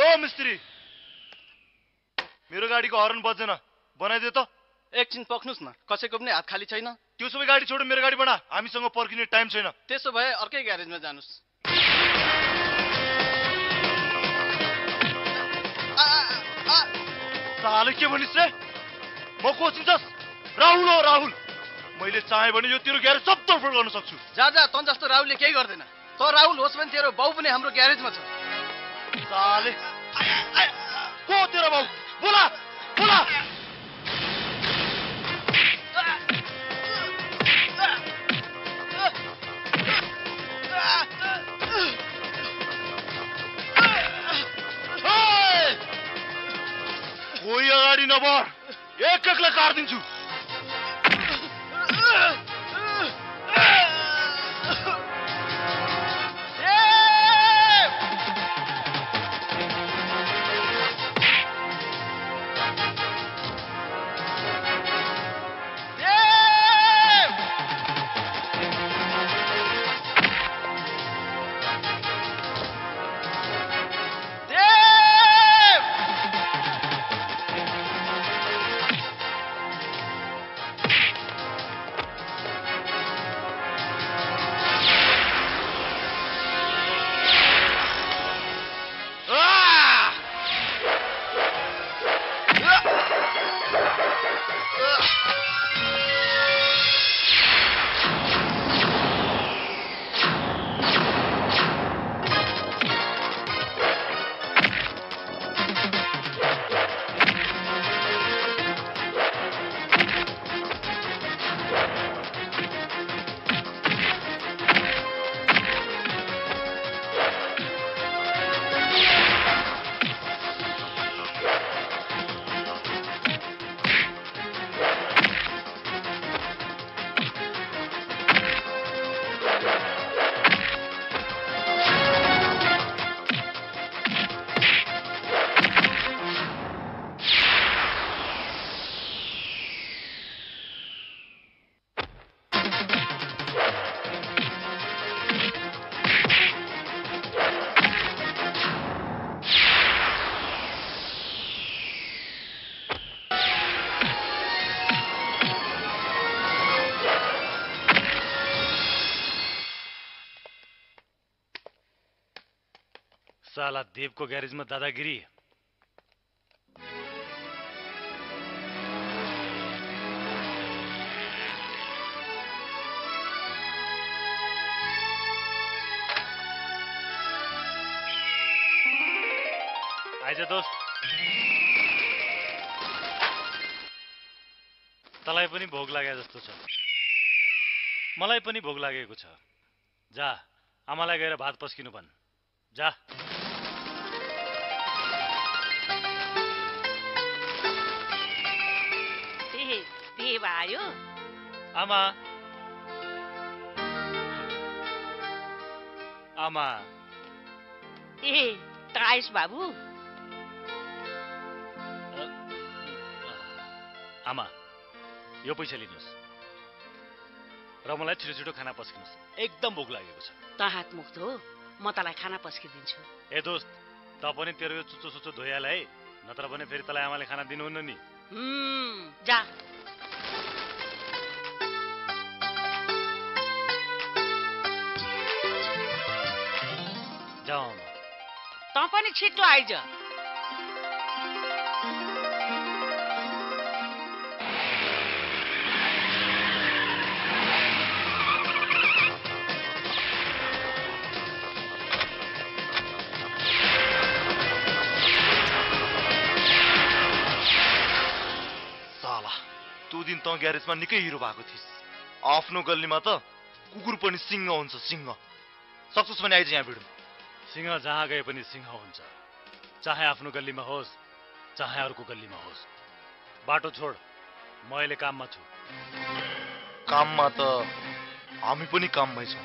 मिस्त्री, मेरो गाडीको हर्न बज्दैन, बनाइदे त। एकछिन पक्नुस् न, कसैको पनि हात खाली छैन। त्यो सबै गाडी छोड, मेरो गाडी बना, हामीसँग पर्खिने टाइम छैन। त्यसो भए अर्कै ग्यारेजमा जानुस्। साले के भनिस् रे? म को चिन्छस्? राहुल हो, राहुल। मैले चाहे भने यो तेरो ग्यारेज सब तोडफोड गर्न सक्छु। जा जा, तँ जस्तो राहुलले केही गर्दैन। त राहुल होस् भने तेरो बाउ पनि हाम्रो ग्यारेजमा छ। साले को तेरो बाउ? बोला बोला। कोही अगाडि नबढ, एक एकलाई काट्दिन्छु। साला देवको ग्यारेजमा दादागिरी। आइज दोस्त, तँलाई पनि भोग लागे जस्तो छ, मलाई पनि भोग लागेको छ। जा, आमालाई गएर भात पस्किनु भन्। जा। देव आयो? आमा, आमा। ए ताइस बाबु। आमा, यो पैसा लिनुहोस् र मलाई छिटो छिटो खाना पस्किनुहोस्, एकदम भोक लागेको छ। त हात मुक्त हो, म तँलाई खाना पस्किदिन्छु। ए दोस्त, त पनि तेरो यो चुच्चो सुच्चो धोइहाल है, नत्र भने फेरि तँलाई आमाले खाना दिनुहुन्न नि। जा। जाऊ आमा। तँ पनि छिटो आइज। त्यो दिन तँ ग्यारेजमा निकै हिरो भएको थिइस्। आफ्नो गल्लीमा त कुकुर पनि सिंह हुन्छ, सिंह। सक्छस् भने आइज यहाँ भिडौँ। सिंह जहाँ गए पनि सिंह हुन्छ, चाहे आफ्नो गल्लीमा होस् चाहे अर्को गल्लीमा होस्। बाटो छोड, म अहिले काममा छु। काममा त हामी पनि काममै छौँ।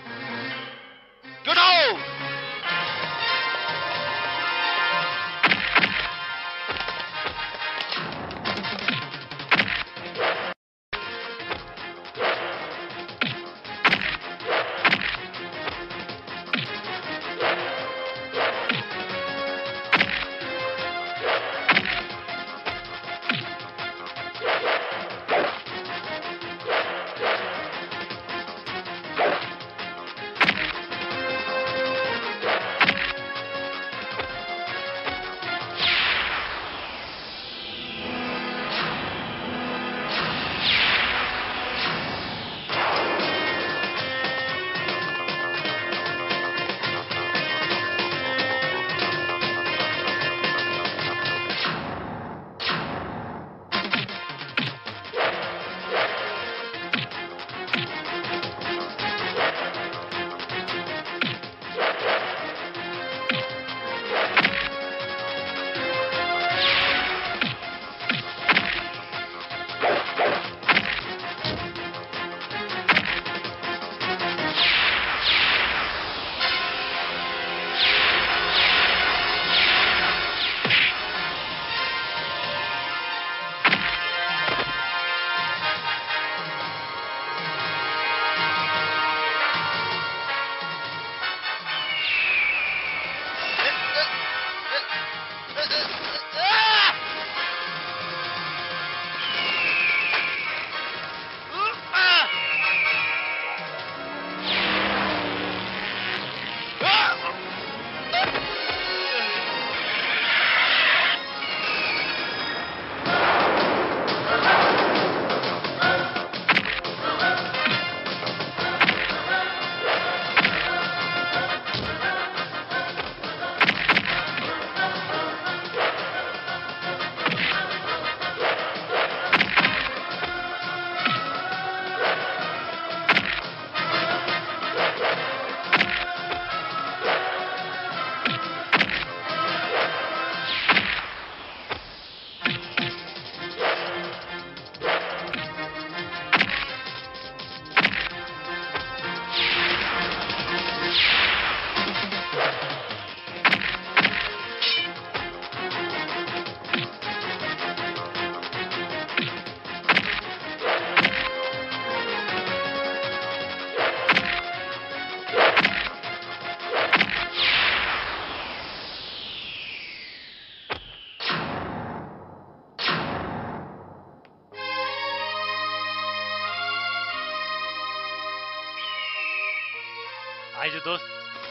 दोस्त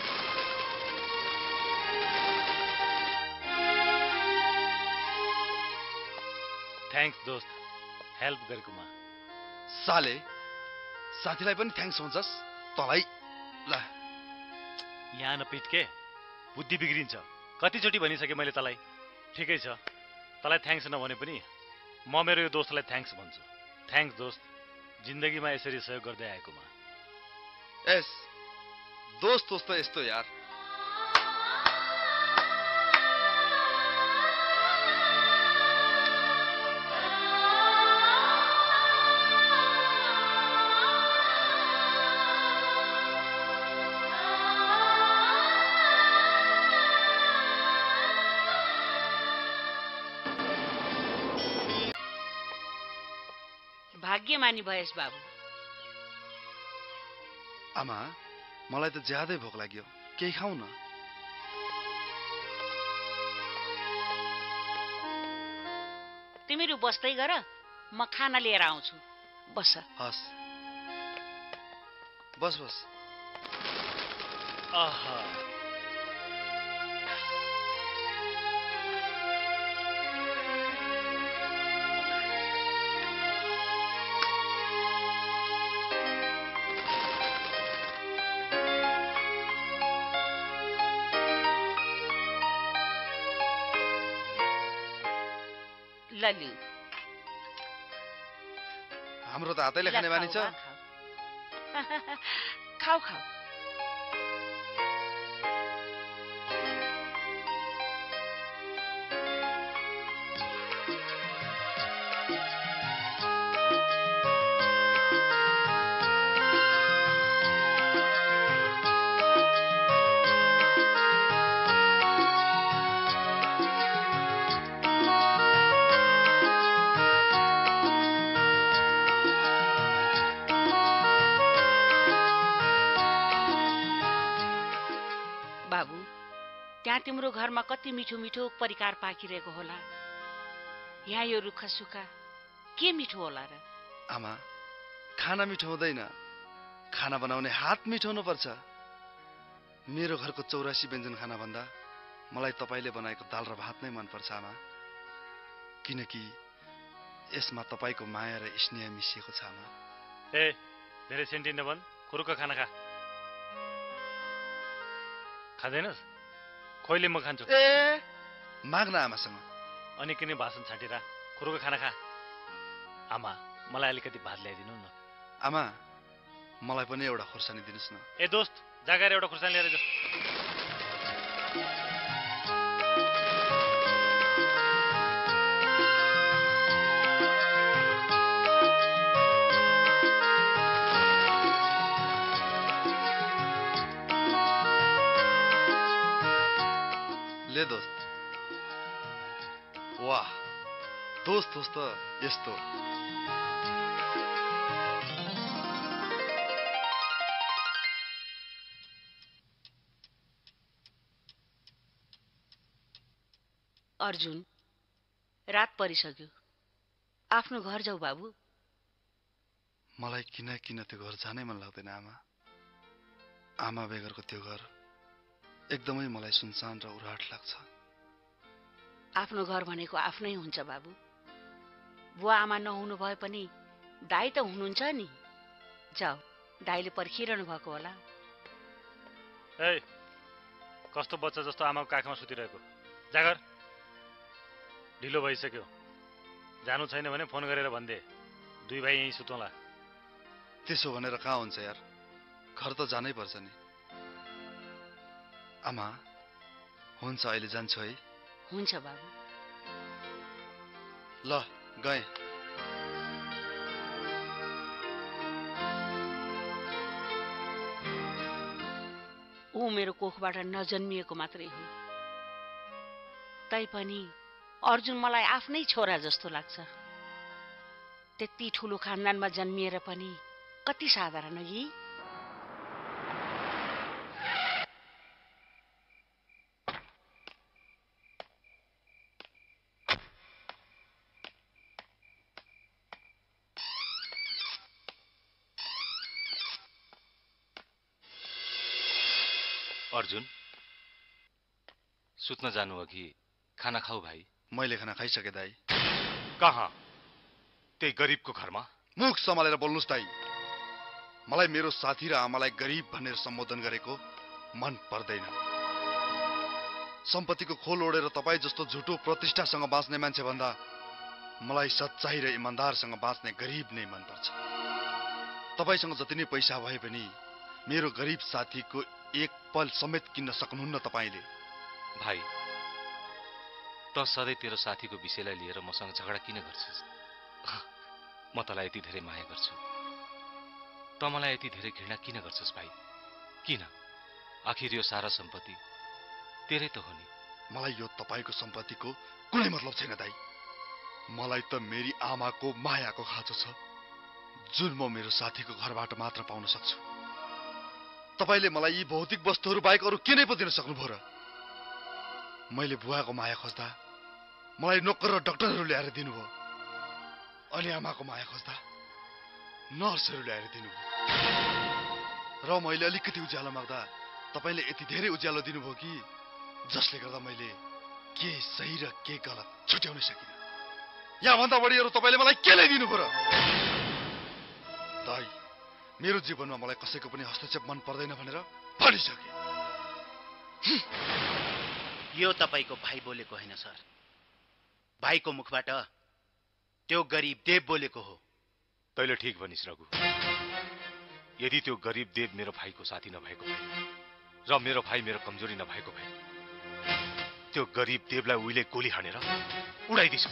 थ्याङ्क्स दोस्त हेल्प गरेकोमा साले साथीलाई पनि थ्याङ्क्स भन्छस् तँलाई ल यहाँ नपिटके बुद्धि बिग्रिन्छ कतिचोटि भनिसकेँ मैले तँलाई ठिकै छ तँलाई थ्याङ्क्स नभने पनि म मेरो यो दोस्तलाई थ्याङ्क्स भन्छु थ्याङ्क्स दोस्त जिन्दगीमा यसरी सहयोग गर्दै आएकोमा एस दोस्त दोस्त यस्तो यार भाग्यमानी भएस बाबु आमा मलाई त ज्यादै भोक लाग्यो केही खाऊ न तिमीहरू बस्दै गर म खाना लिएर आउँछु बस हस् बस बस आहा लल्लु हाम्रो त हातैले खाने बानी छ खाऊ खाऊ बाबु त्यहाँ तिम्रो घरमा कति मिठो मिठो परिकार पाकिरहेको होला यहाँ यो रुखा सुखा के मिठो होला र आमा खाना मिठो हुँदैन खाना बनाउने हात मिठो हुनुपर्छ मेरो घरको 84 व्यञ्जन खाना भन्दा मलाई तपाईले बनाएको दाल र भात नै मनपर्छ आमा किनकि यसमा तपाईको माया र स्नेह मिसिएको छ आमा ए धेरै सेन्टिन नभन खुरुका खाना खा खाँदैनस् खोइले म खान्छु ए माग्न आमासँग अनि किन भाषण छाटेर खुरुका खाना खा आमा मलाई अलिकति भात ल्याइदिनु न आमा मलाई पनि एउटा खुर्सानी दिनुस् न ए दोस्त जागेर एउटा खुर्सानी लिएर जाऊ ले दोस्त वाह दोस्त दोस्त यस्तो अर्जुन रात परिसक्यो आफ्नो घर जाऊ बाबु मलाई किन त्यो घर जानै मन लाग्दैन आमा आमा बेगरको त्यो घर एकदमै मलाई सुनसान र उराट लाग्छ आफ्नो घर भनेको आफ्नै हुन्छ बाबु बुवा आमा नहुनु भए पनि दाइ त हुनुहुन्छ नि जाऊ दाइले पर्खिरहनु भएको होला ए कस्तो बच्चा जस्तो आमाको काखमा सुतिरहेको जागर ढिलो भइसक्यो जानु छैन भने फोन गरेर भन्दे दुई भाइ यहीँ सुतौँला त्यसो भनेर कहाँ हुन्छ यार घर त जानै पर्छ नि आमा हुन्छ अहिले जान्छु है हुन्छ बाबु ल गए ऊ मेरो कोखबाट नजन्मिएको मात्रै हो तैपनि अर्जुन मलाई आफ्नै छोरा जस्तो लाग्छ त्यति ठुलो खानदानमा जन्मिएर पनि कति साधारण यी अर्जुन, सुत्न जानु अघि खाना खाऊ भाइ। मैले खाना खाइसके दाई। कहाँ? त्यही गरिबको घरमा? मुख सम्हालेर बोल्नुस् दाई। मलाई मेरो साथी र आमालाई गरिब भनेर सम्बोधन गरेको मन पर्दैन। सम्पत्तिको खोल ओढेर तपाईँ जस्तो झुटो प्रतिष्ठासँग बाँच्ने मान्छे भन्दा मलाई सच्चाई र इमान्दारसँग बाँच्ने गरिब नै मनपर्छ। तपाईसँग जति नै पैसा भए पनि मेरो गरिब साथीको एक पल समेत किन्न सक्नुहुन्न तपाईले। भाइ, त सधैँ तेरो साथीको विषयलाई लिएर मसँग झगडा किन गर्छस्? म तँलाई यति धेरै माया गर्छु, त मलाई यति धेरै घृणा किन गर्छस् भाइ? किन? आखिर यो सारा सम्पत्ति तेरै त हो नि। मलाई यो तपाईको सम्पत्तिको कुनै मतलब छैन दाइ। मलाई त मेरी आमाको मायाको खाँचो छ, जुन म मेरो साथीको घरबाट मात्र पाउन सक्छु। तपाईले मलाई यी भौतिक वस्तुहरू बाहेक अरू के नै पो दिन सक्नुभयो र? मैले बुवाको माया खोज्दा मलाई नोकर र डाक्टरहरू ल्याएर दिनुभयो, अनि आमाको माया खोज्दा नर्सहरू ल्याएर दिनुभयो। र मैले अलिकति उज्यालो माग्दा तपाईले यति धेरै उज्यालो दिनुभयो कि जसले गर्दा मैले के सही र के गलत छुट्याउन सकिनँ। यहाँ भन्दा बढी अरू तपाईले मलाई के ल्याइदिनु पर्यो? दाइ, मेरो जीवनमा मलाई कसैको पनि हस्तक्षेप मन पर्दैन भनेर भनिसके। यो तपाईको भाइ बोलेको होइन सर, भाइको मुखबाट त्यो गरिब देव बोलेको हो। तैले ठीक भनिस् रघु। यदि त्यो गरिब देव मेरो भाइको साथी नभएको भए र मेरो भाइ मेरो कमजोरी नभएको भए त्यो गरिब देवलाई उहिले गोली हानेर उडाइदिन्छु।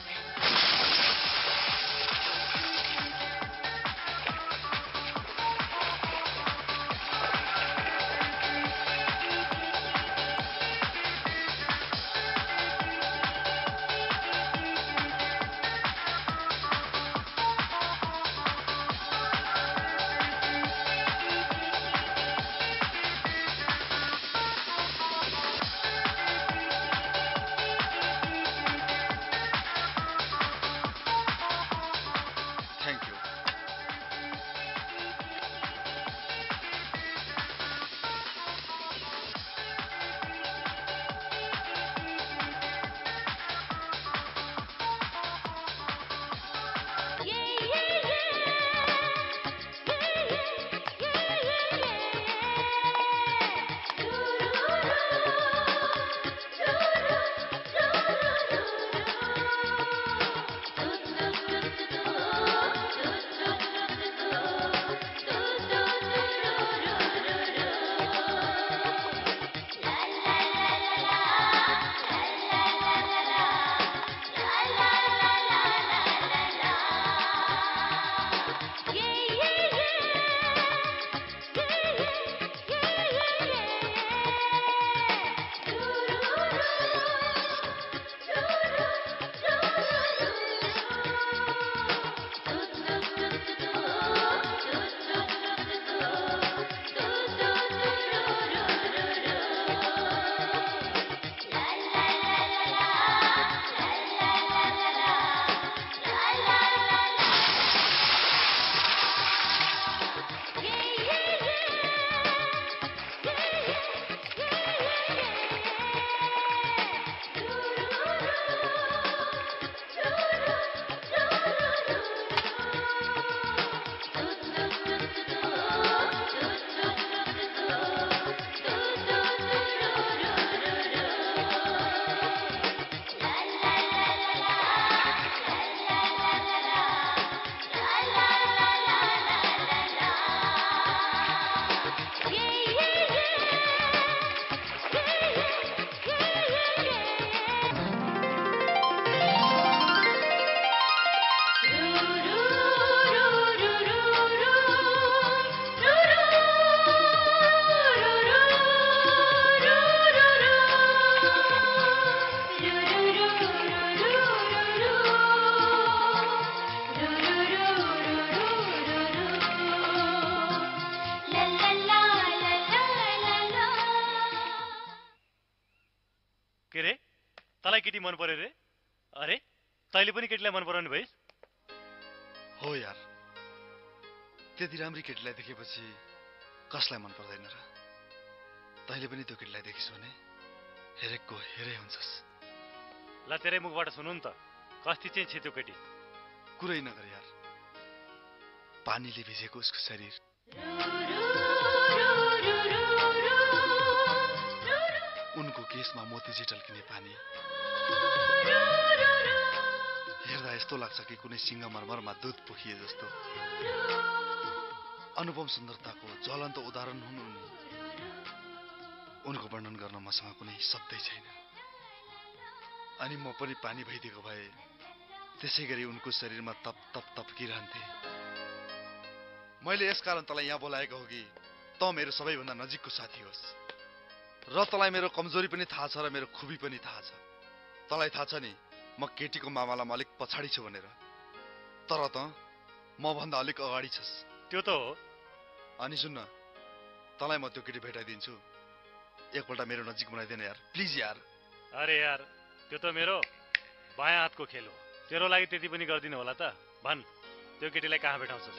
केटी मन पर्यो रे? अरे तैले पनि केटीलाई मन पराउनु भइस्? हो यार, त्यति राम्री केटीलाई देखेपछि कसलाई मन पर्दैन र? तैँले पनि त्यो केटीलाई देखिस् भने हेरेको हेरै हुन्छस्। ल तेरै मुखबाट सुनौ नि त, कति चाहिँ छ त्यो केटी? कुरै नगर यार, पानीले भिजेको उसको शरीर। उनको केसमा मोती झिटल्किने पानी हेर्दा यस्तो लाग्छ कि कुनै सिंहमरमरमा दुध पोखिए जस्तो। अनुपम सुन्दरताको ज्वलन्त उदाहरण हुन् उनी। उनको वर्णन गर्न मसँग कुनै शब्दै छैन। अनि म पनि पानी भइदिएको भए त्यसै गरी उनको शरीरमा तप तप तपकिरहन्थे। मैले यसकारण तँलाई यहाँ बोलाएको हो कि त मेरो सबैभन्दा नजिकको साथी होस् र तँलाई मेरो कमजोरी पनि थाहा छ र मेरो खुबी पनि थाहा छ। तँलाई थाहा छ नि म केटीको मामलामा अलिक पछाडि छु भनेर, तर त म भन्दा अलिक अगाडि छस्। त्यो त हो। अनि सुन्न, तँलाई म त्यो केटी भेटाइदिन्छु, एकपल्ट मेरो नजिक बनाइदिन यार, प्लिज यार। अरे यार, त्यो त मेरो बायाँ हातको खेल हो, तेरो लागि त्यति पनि गर्दिन होला त? भन्, त्यो केटीलाई कहाँ भेटाउँछस्?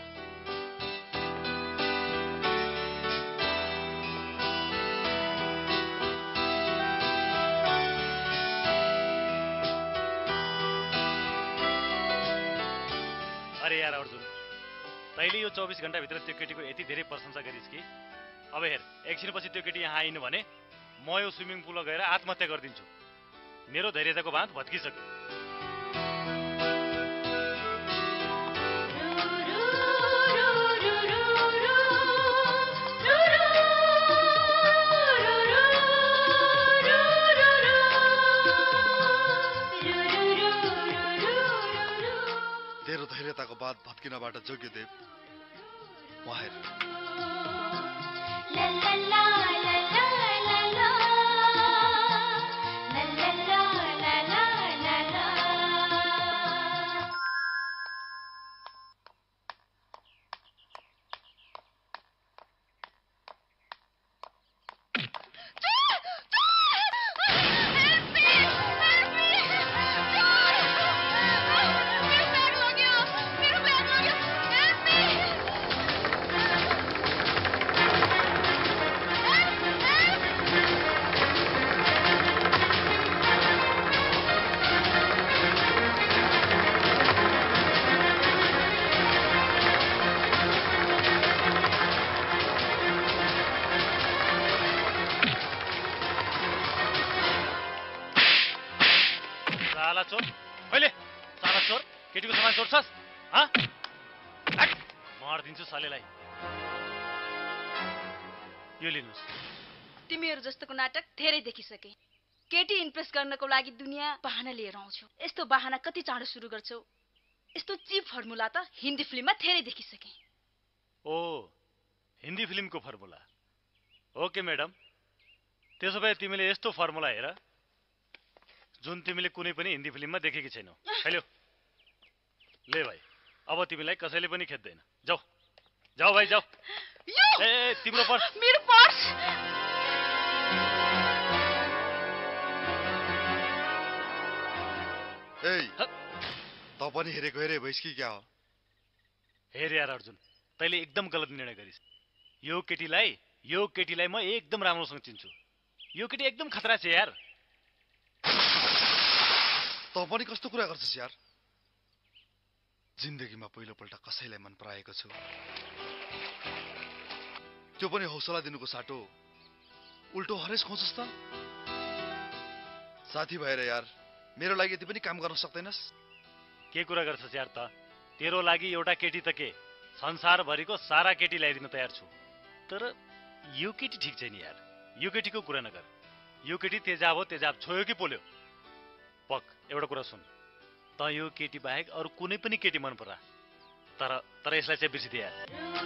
अरे यार अर्जुन, तैँले यो 24 घण्टाभित्र त्यो केटीको यति धेरै प्रशंसा गरिस् कि अब हेर, एकछिनपछि त्यो केटी यहाँ आइनु भने म यो स्विमिङ पुलमा गएर आत्महत्या गरिदिन्छु। मेरो धैर्यताको बाँध भत्किसक्यो। तेरो धैर्यताको बात भत्किनबाट जोग्यदेव वहाँ केटीको सामान चोर्छस्? मार्दिन्छु सालेलाई। यो लिनुस्। तिमीहरू जस्तोको नाटक धेरै देखिसके। केटी इम्प्रेस गर्नको लागि दुनियाँ बहाना लिएर आउँछौ। यस्तो बहाना कति चाँडो सुरु गर्छौ? यस्तो चिप फर्मुला त हिन्दी फिल्ममा धेरै देखिसके। ओ, हिन्दी फिल्मको फर्मुला। ओके म्याडम, त्यसो भए तिमीले यस्तो फर्मुला हेर जुन तिमीले कुनै पनि हिन्दी फिल्ममा देखेकी छैनौ। हेलो ले भाइ, अब तिमीलाई कसैले पनि खेद्दैन। जाऊ जाऊ भाइ जाऊ। ए तिम्रो पर्स। मेरो पर्स। ए त पनि हेरेको हेरे भइस् कि क्या हो? हेर यार अर्जुन, तैले एकदम गलत निर्णय गरिस्। यो केटीलाई म एकदम राम्रोसँग चिन्छु। यो केटी एकदम खतरा छ यार। त पनि कस्तो कुरा गर्छस् यार? जिन्दगीमा पहिलोपल्ट कसैलाई मन पराएको छु, त्यो पनि हौसला दिनुको साटो उल्टो हरेस खोज्छस् त? साथी भएर यार मेरो लागि यति पनि काम गर्न सक्दैनस्? के कुरा गर्छस् यार त? तेरो लागि एउटा केटी त के, संसारभरिको सारा केटी ल्याइदिन तयार छु। तर यो केटी ठिक छैन यार। यो केटीको कुरा नगर। यो केटी तेजाब हो, तेजाब छोयो कि पोल्यो? पक, एउटा कुरा सुन, त यो केटी बाहेक अरू कुनै पनि केटी मन परा, तर यसलाई चाहिँ बिर्सिदे यार।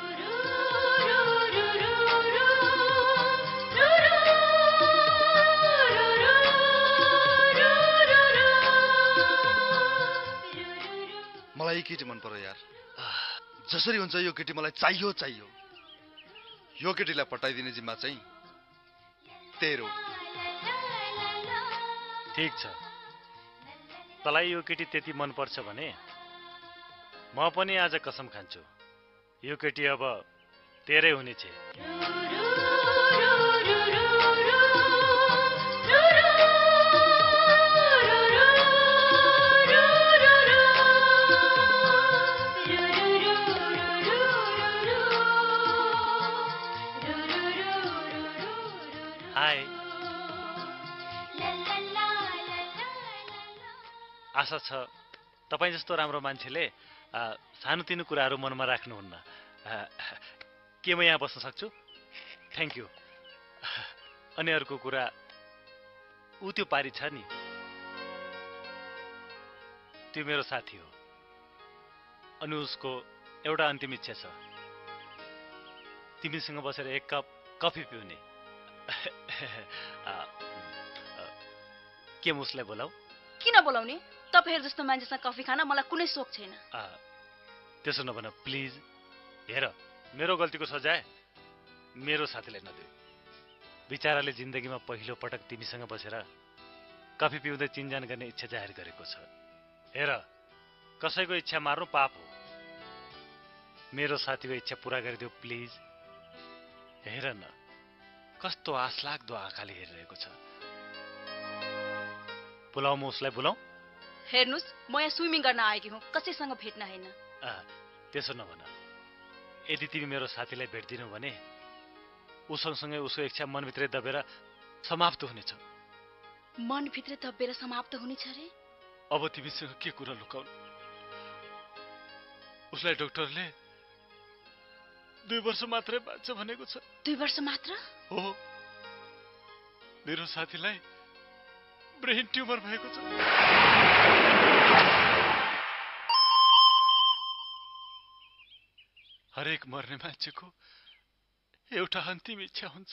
मलाई केटी मन पर्यो यार। जसरी हुन्छ यो केटी मलाई चाहियो। यो केटीलाई पटाइदिने जिम्मा चाहिँ तेरो। ठीक छ, तलाई यो केटी त्यति मन पर्छ भने म पनि आज कसम खान्छु, यो केटी अब तेरै हुनेछ। आशा छ तपाईँ जस्तो राम्रो मान्छेले सानोतिनो कुराहरू मनमा राख्नुहुन्न। के म यहाँ बस्न सक्छु? Thank you. अनि अर्को कुरा, ऊ त्यो पारी छ नि, त्यो मेरो साथी हो। अनि उसको एउटा अन्तिम इच्छा छ, तिमीसँग बसेर एक कप कफी पिउने। के म उसलाई बोलाऊ? किन बोलाउने? तपाईँहरू जस्तो मान्छेसँग कफी खान मलाई कुनै सोख छैन। त्यसो नभन प्लिज। हेर, मेरो गल्तीको सजाय मेरो साथीलाई नदेऊ। बिचाराले जिन्दगीमा पहिलो पटक तिमीसँग बसेर कफी पिउँदै चिनजान गर्ने इच्छा जाहेर गरेको छ। हेर, कसैको इच्छा मार्नु पाप हो। मेरो साथीको इच्छा पूरा गरिदेऊ प्लिज। हेर न, कस्तो आशलाग्दो आँखाले हेरिरहेको छ। बोलाऊ, म उसलाई बोलाऊ? हेर्नुहोस्, म यहाँ स्विमिङ गर्न आएकी हुँ, कसैसँग भेट्न होइन। त्यसो नभन। यदि तिमी मेरो साथीलाई भेट्दिनौ भने ऊ सँगसँगै उसको इच्छा मनभित्रै दबेर समाप्त हुनेछ। मनभित्रै दबेर समाप्त हुनेछ रे? अब तिमीसँग के कुरा लुकाउनु? उसलाई डाक्टरले 2 वर्ष मात्रै बाँच्छ भनेको छ। 2 वर्ष मात्र? हो। मेरो साथीलाई ब्रेन ट्युमर भएको छ। हरेक मर्ने मान्छेको एउटा अन्तिम इच्छा हुन्छ।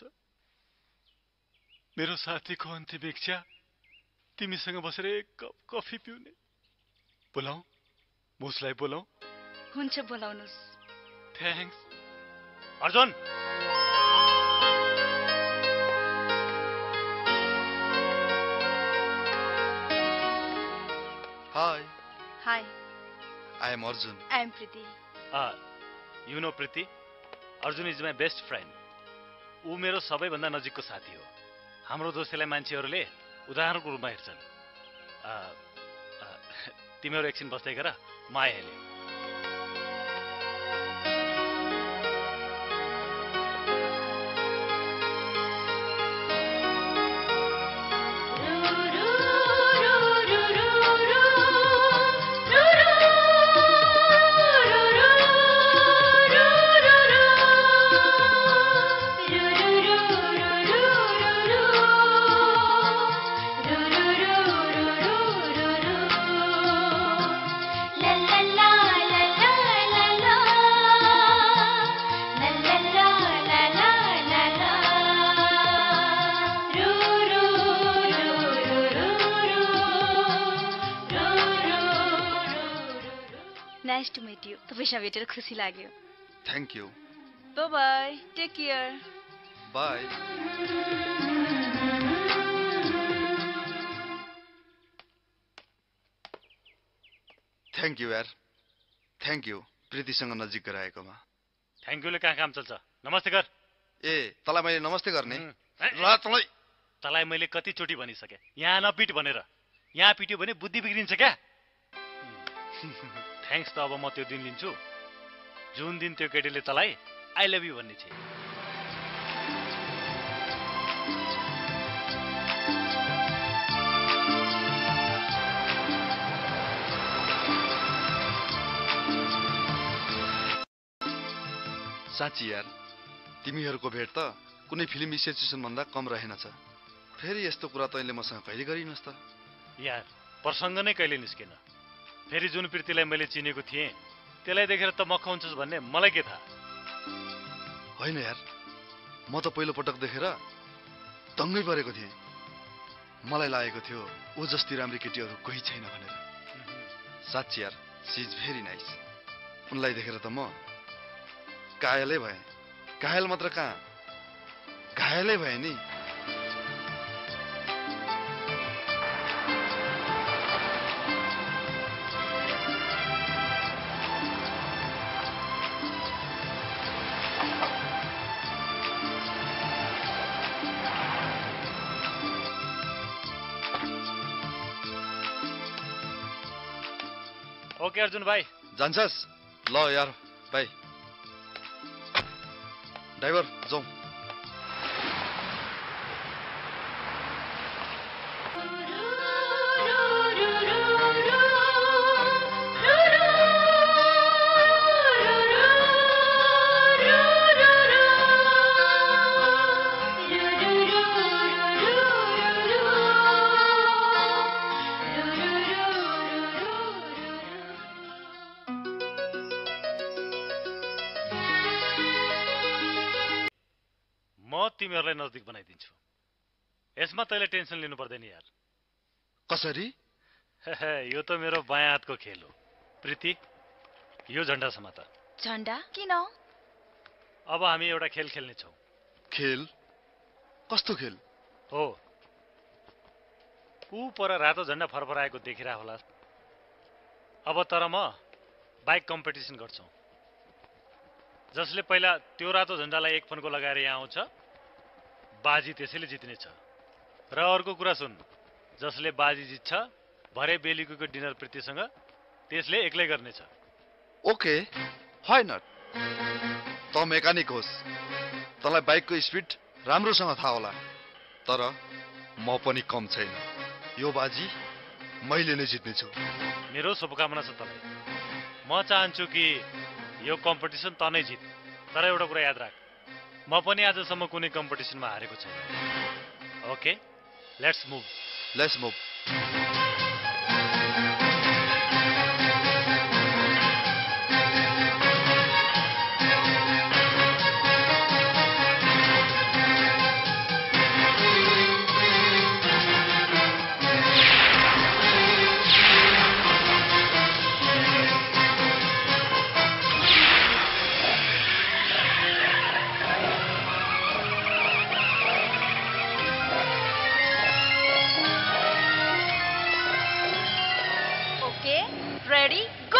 मेरो साथीको अन्तिम इच्छा तिमीसँग बसेर एक कप कफी पिउने। बोलाऊ, म उसलाई बोलाऊ? हुन्छ, बोलाउनुहोस्। Thanks. Arjun, hi. Hi, I am Arjun. I am Preeti. You know Preeti, Arjun is my best friend. ऊ मेरो सबैभन्दा नजिकको साथी हो। हाम्रो दोस्तीलाई मान्छेहरूले उदाहरणको रूपमा हेर्छन्। तिमीहरू एकछिन बस्दै गर, म आइहालेँ। Nice to meet you. तपाईँसँग भेटेर खुसी लाग्यो। Thank you. Bye bye, take care. Bye. Thank you यार, थ्याङ्क यू प्रीतिसँग नजिक गराएकोमा। थ्याङ्क यूले कहाँ काम चल्छ? नमस्ते कर। ए, तँलाई मैले नमस्ते गर्ने? तँलाई मैले कतिचोटि भनिसकेँ, यहाँ नपिट भनेर। यहाँ पिट्यो भने बुद्धि बिग्रिन्छ क्या? थ्याङ्क्स त अब म त्यो दिन लिन्छु जुन दिन त्यो केटीले तँलाई आई लभ यु भन्ने छ। साँच्ची यार, तिमीहरूको भेट त कुनै फिल्म एसोसिएसन भन्दा कम रहेनछ। फेरि यस्तो कुरा तैँले मसँग कहिले गरिनस् त? यार, प्रसङ्ग नै कहिले निस्केन। फेरि जुन प्रीतिलाई मैले चिनेको थिएँ त्यसलाई देखेर त मख हुन्छस् भन्ने मलाई के थाहा? होइन यार, म त पहिलो पटक देखेर दङ्गै परेको थिएँ। मलाई लागेको थियो ऊ जस्ती राम्री केटीहरू कोही छैन भनेर। साँच्ची यार, सी इज भेरी नाइस। उनलाई देखेर त म कायलै भएँ। कायल मात्र कहाँ, घायलै भएँ नि। ओके अर्जुन भाइ, जान्छस्? ल यार भाइ, ड्राइभर जाउँ। तिमीहरूलाई नजदिक बनाइदिन्छु। यसमा तैँले टेन्सन लिनु पर्दैन यार। कसरी? यो त मेरो बायाँ हातको खेल हो। प्रीति, यो झन्डा समात। झन्डा किन? अब हामी एउटा खेल खेल्नेछौँ। खेल? कस्तो खेल? हो, ऊ पर रातो झन्डा फरफराएको देखिरह होला। अब तर म बाइक कम्पिटिसन गर्छौँ। जसले पहिला त्यो रातो झन्डालाई एक फन्को लगाएर यहाँ आउँछ, बाजी त्यसैले जित्नेछ। र अर्को कुरा सुन, जसले बाजी जित्छ भरे बेलुकीको डिनर प्रीतिसँग त्यसले एक्लै गर्नेछ। Okay, why not? त मेकानिक होस्, तँलाई बाइकको स्पिड राम्रोसँग थाहा होला। तर म पनि कम छैन। यो बाजी मैले नै जित्नेछु। मेरो शुभकामना छ तँलाई। म चाहन्छु कि यो कम्पिटिसन त नै जित। तर एउटा कुरा याद राख, म पनि आजसम्म कुनै कम्पिटिसनमा हारेको छैन। Okay, let's move. Let's move. Ready, go!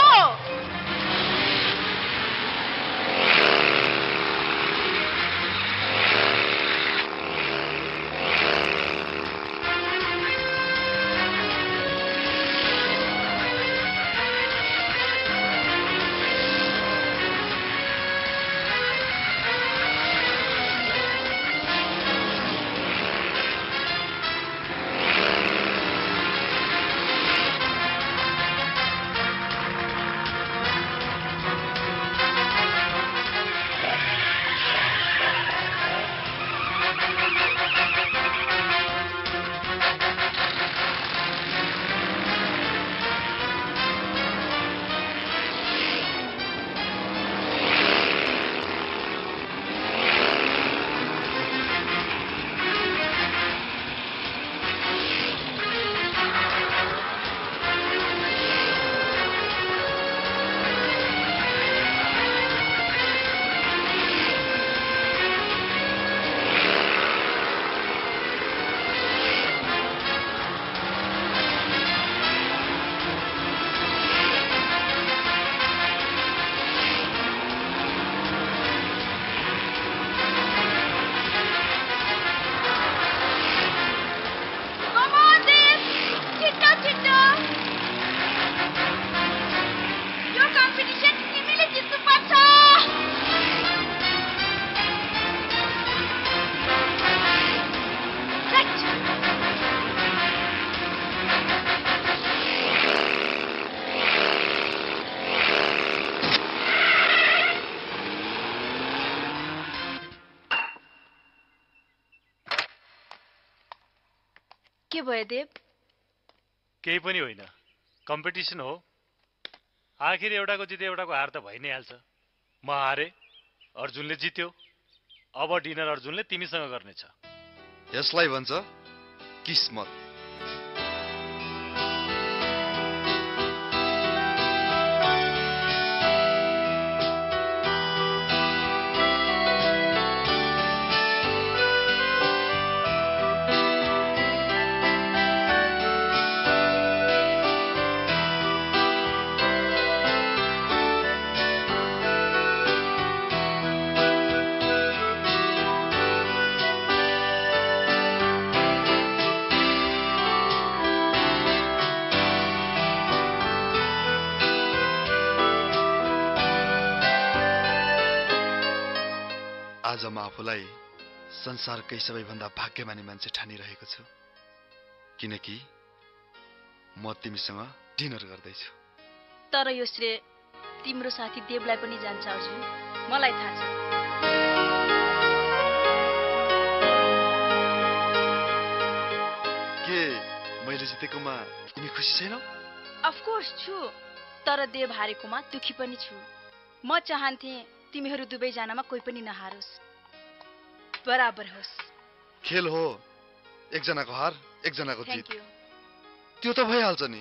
के भयो देव? केही पनि होइन, कम्पिटिसन हो। आखिर एउटाको जिते एउटाको हार त भइ नै हाल्छ। म हारे, अर्जुनले जित्यो। अब डिनर अर्जुनले तिमीसँग गर्नेछ। यसलाई भन्छ किस्मत। आज म आफूलाई संसारकै सबैभन्दा भाग्यमानी मान्छे ठानिरहेको छु, किनकि म तिमीसँग डिनर गर्दैछु। तर यो श्रेय तिम्रो साथी देवलाई पनि जान्छ अर्जुन, मलाई थाहा छ। के मैले जितेकोमा तिमी खुसी छैनौ? अफकोर्स छु, तर देव हारेकोमा दुखी पनि छु। म चाहन्थे तिमीहरू दुवैजनामा कोही पनि नहारोस्। बराबर होस्। खेल हो, एकजनाको हार एकजनाको जित, थ्याङ्क यू। त्यो त भइहाल्छ नि।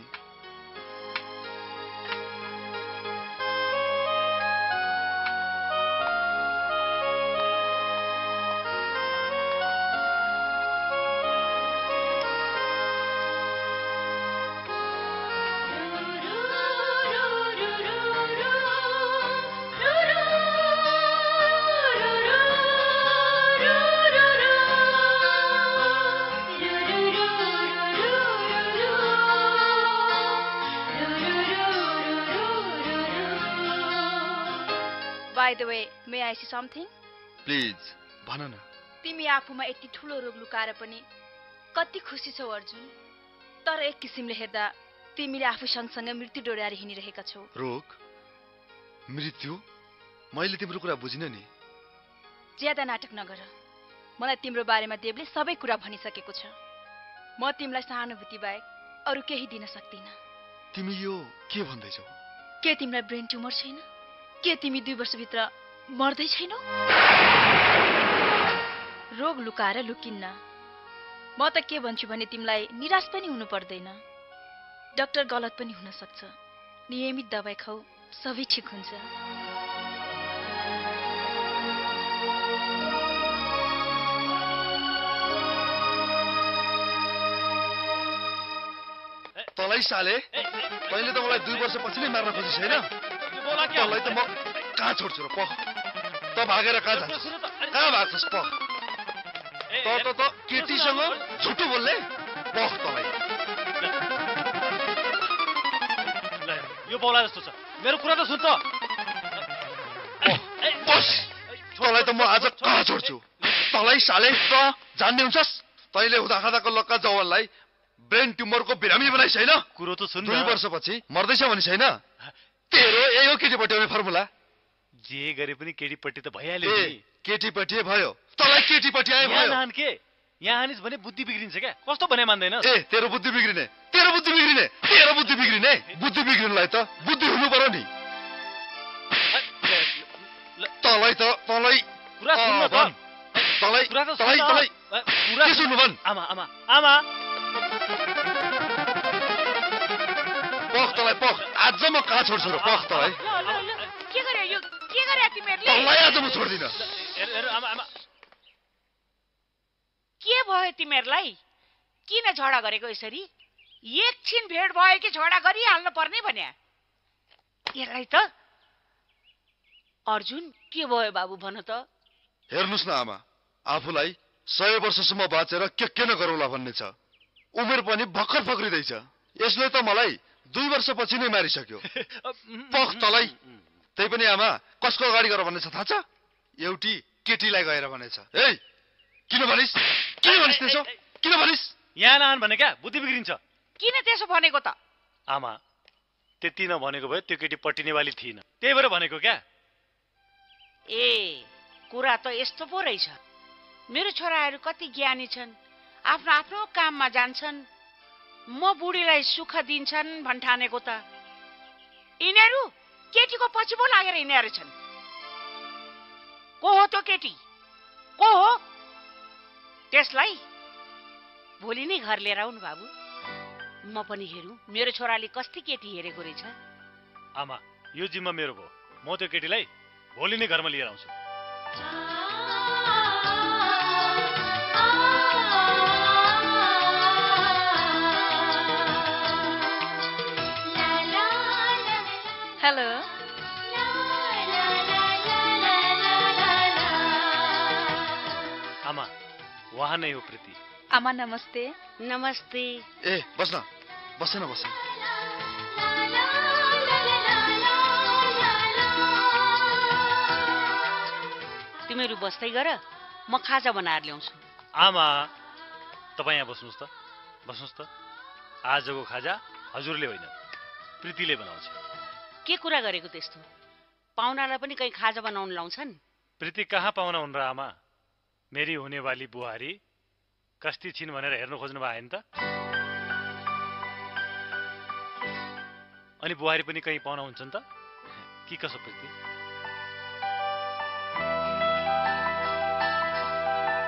By the way, may I say something? Please भन न। तिमी आफूमा यति ठुलो रोग लुकाएर पनि कति खुसी छौ अर्जुन। तर एक किसिमले हेर्दा तिमीले आफू सँगसँगै मृत्यु डोर्याएर हिँडिरहेका छौ। रोग? मृत्यु? मैले तिम्रो कुरा बुझिन नि। ज्यादा नाटक नगर। मलाई तिम्रो बारेमा देवले सबै कुरा भनिसकेको छ। म तिमीलाई सहानुभूति बाहेक अरू केही दिन सक्दिन। तिमी यो के भन्दैछौ? के तिमीलाई ब्रेन ट्युमर छैन? के तिमी 2 वर्षभित्र मर्दै छैनौ? रोग लुकाएर लुकिन्न। म त के भन्छु भने तिमीलाई निराश पनि हुनु पर्दैन। डाक्टर गलत पनि हुन सक्छ। नियमित दबाई खाऊ, सबै ठिक हुन्छ। तँलाई साले, तैँले त मलाई 2 वर्षपछि नै मार्न खोजिस् हैन? तँलाई त म कहाँ छोड्छु र? पख त भागेर कहाँ जान्छस्? कहाँ भाग्छस्? पख त केटीसँग झुटो बोल्ने? पख तँलाई। यो बौला जस्तो छ, मेरो कुरा त सुन त। बस, तँलाई त म आज कहाँ छोड्छु? तँलाई साले त जान्ने हुन्छस्? तैँले हुँदाखाँदाको लक्का जवानलाई ब्रेन ट्युमरको बिरामी बनाइस् हैन? कुरो त सुन। 2 वर्षपछि मर्दैछ भनिस् हैन? तेरो यही हो केटी पट्याउने फर्मुला? जे गरे पनि केटीपट्टि त भइहाल्यो ए, नि। केटी पट्याए भयो, तँलाई केटी पट्याए भयो। यहाँ के? यहाँ हानिस् भने बुद्धि बिग्रिन्छ क्या? कस्तो भने मान्दैन? ए, तेरो बुद्धि बिग्रिने, तेरो बुद्धि बिग्रिने, तेरो बुद्धि बिग्रिने। बुद्धि बिग्रिनुलाई त बुद्धि हुनु पर्यो नि। तँलाई कुरा सुन्न त। तँलाई कुरा त सुन्न। तँलाई कुरा के सुन्नु भन्? आमा आमा आमा पख तँलाई पख, आज म कहाँ छोड्छु र? पख तँलाई, के गरे यो? के गरे तिमीहरूले? तँलाई आज म छोड्दिन। हेर आमा आमा के भयो तिमीहरूलाई? किन झगडा गरेको यसरी? एकछिन भेट भयो कि झगडा गरिहाल्नु पर्ने भन्या? यसलाई त अर्जुन के भयो बाबु भन त? हेर्नुस् न आमा, आफूलाई 100 वर्षसम्म बाँचेर के नगरौला भन्ने छ। उमेर पनि भर्खर फक्रिँदैछ। यसले त मलाई 2 वर्षपछि नै मारिसक्यो। पख तँलाई। त्यही पनि आमा, कसको अगाडि गर भन्ने छ थाहा छ? एउटी केटीलाई गएर भनेछ। ए, किन भनिस्? किन भनिस् त्यसो? किन भनिस्? यहाँ नआन भने क्या? बुद्धि बिग्रिन्छ। किन त्यसो भनेको त? आमा, त्यति नभनेको भए त्यो केटी पट्टिनेवाली थिइन, त्यही भएर भनेको क्या? ए, कुरा त यस्तो पो रहेछ। मेरो छोराहरू कति ज्ञानी छन्, आफ्नो आफ्नो काममा जान्छन्, म बुढीलाई सुख दिन्छन् भन्ठानेको त यिनीहरू केटीको पछि पो लागेर हिँडेर छन्। को हो त्यो केटी? को हो? त्यसलाई भोलि नै घर लिएर आउनु बाबु। म पनि हेरौँ मेरो छोराले कस्ती केटी हेरेको रहेछ। आमा, यो जिम्मा मेरो भयो। म त्यो केटीलाई भोलि नै घरमा लिएर आउँछु। हेलो। आमा, वहाँ नै हो प्रीति। आमा नमस्ते। नमस्ते। ए, बस्न, बस्न बस्न। तिमीहरू बस्दै गर, म खाजा बनाएर ल्याउँछु। आमा, तपाईँ यहाँ बस्नुहोस् त, बस्नुहोस् त। आजको खाजा हजुरले होइन, प्रीतिले बनाउँछ। के कुरा गरेको त्यस्तो? पाहुनालाई पनि कहीँ खाजा बनाउन लाउँछन्? प्रीति कहाँ पाहुना हुन् र आमा? मेरी हुनेवाली बुहारी कस्ती छिन् भनेर हेर्नु खोज्नु भयो नि त? अनि बुहारी पनि कहीँ पाहुना हुन्छन् त कि कसो प्रीति?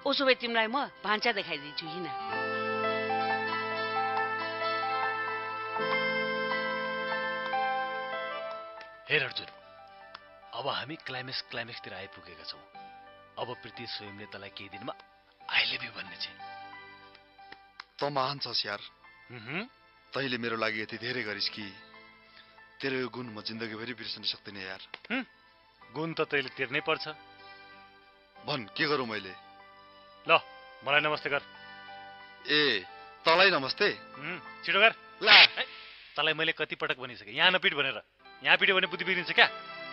उसो भए तिमीलाई म भान्सा देखाइदिन्छु हिँड। हेर अर्जुन, अब हामी क्लाइमेक्सतिर आइपुगेका छौँ। अब प्रीति स्वयंले तँलाई केही दिनमा आई लभ यु भन्ने छ। त महान छस् यार। तैँले मेरो लागि यति धेरै गरिस् कि तेरो यो गुण म जिन्दगीभरि बिर्सन सक्दिनँ यार। गुण त तैँले तिर्नै पर्छ। भन् के गरौँ मैले? ल मलाई नमस्ते गर। ए तँलाई नमस्ते? छिटो गर। ला तँलाई मैले कति पटक भनिसकेँ यहाँ नपिट भनेर। यहाँ पिट्यो भने बुद्धि बिग्रिन्छ क्या?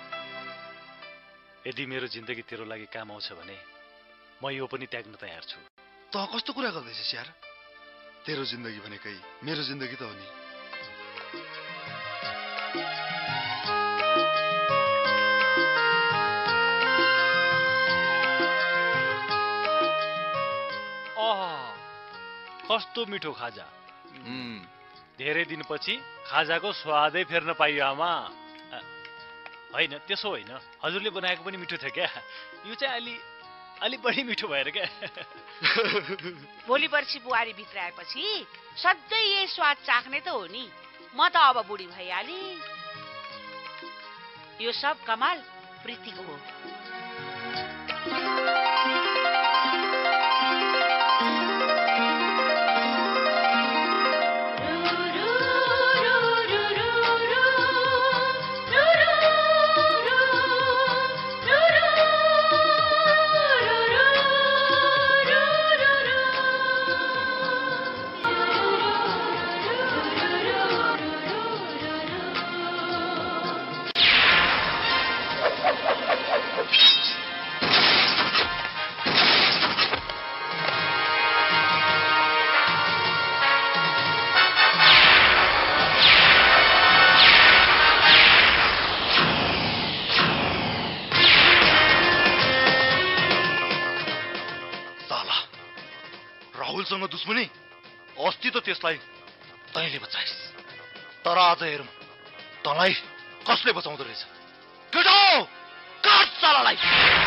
यदि मेरो जिन्दगी तेरो लागि काम आउँछ भने म यो पनि त्याग्न तयार छु। त कस्तो कुरा गर्दैछस् यार? तेरो जिन्दगी भनेकै मेरो जिन्दगी त हो नि। कस्तो मिठो खाजा। धेरै दिनपछि खाजाको स्वादै फेर्न पाइयो आमा। होइन त्यसो होइन, हजुरले बनाएको पनि मिठो थियो क्या। यो चाहिँ अलि बढी मिठो भएर क्या। भोलि पर्सि बुहारी भित्र आएपछि सधैँ यही स्वाद चाख्ने त हो नि। म त अब बुढी भइहाली। यो सब कमाल प्रीतिको हो। राहुलसँग दुश्मनी अस्ति त त्यसलाई तैँले बचाइस्, तर आज हेरौँ तँलाई कसले बचाउँदो रहेछ। केटो काट सालालाई।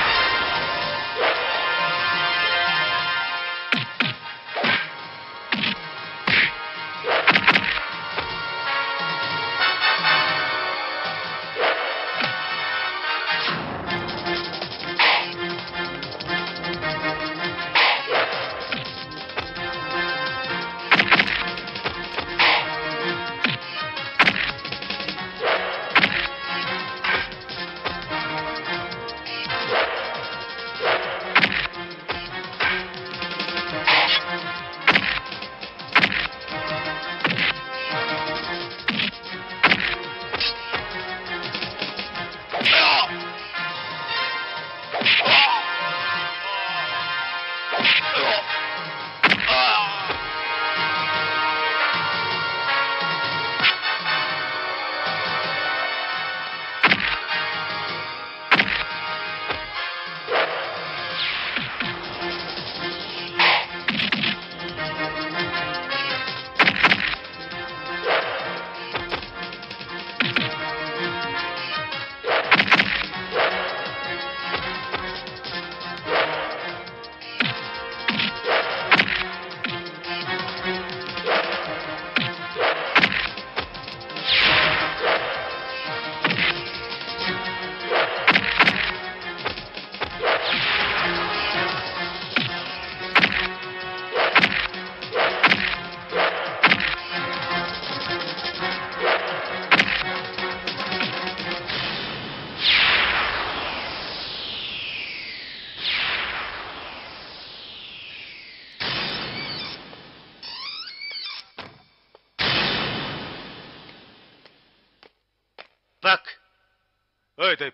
देव,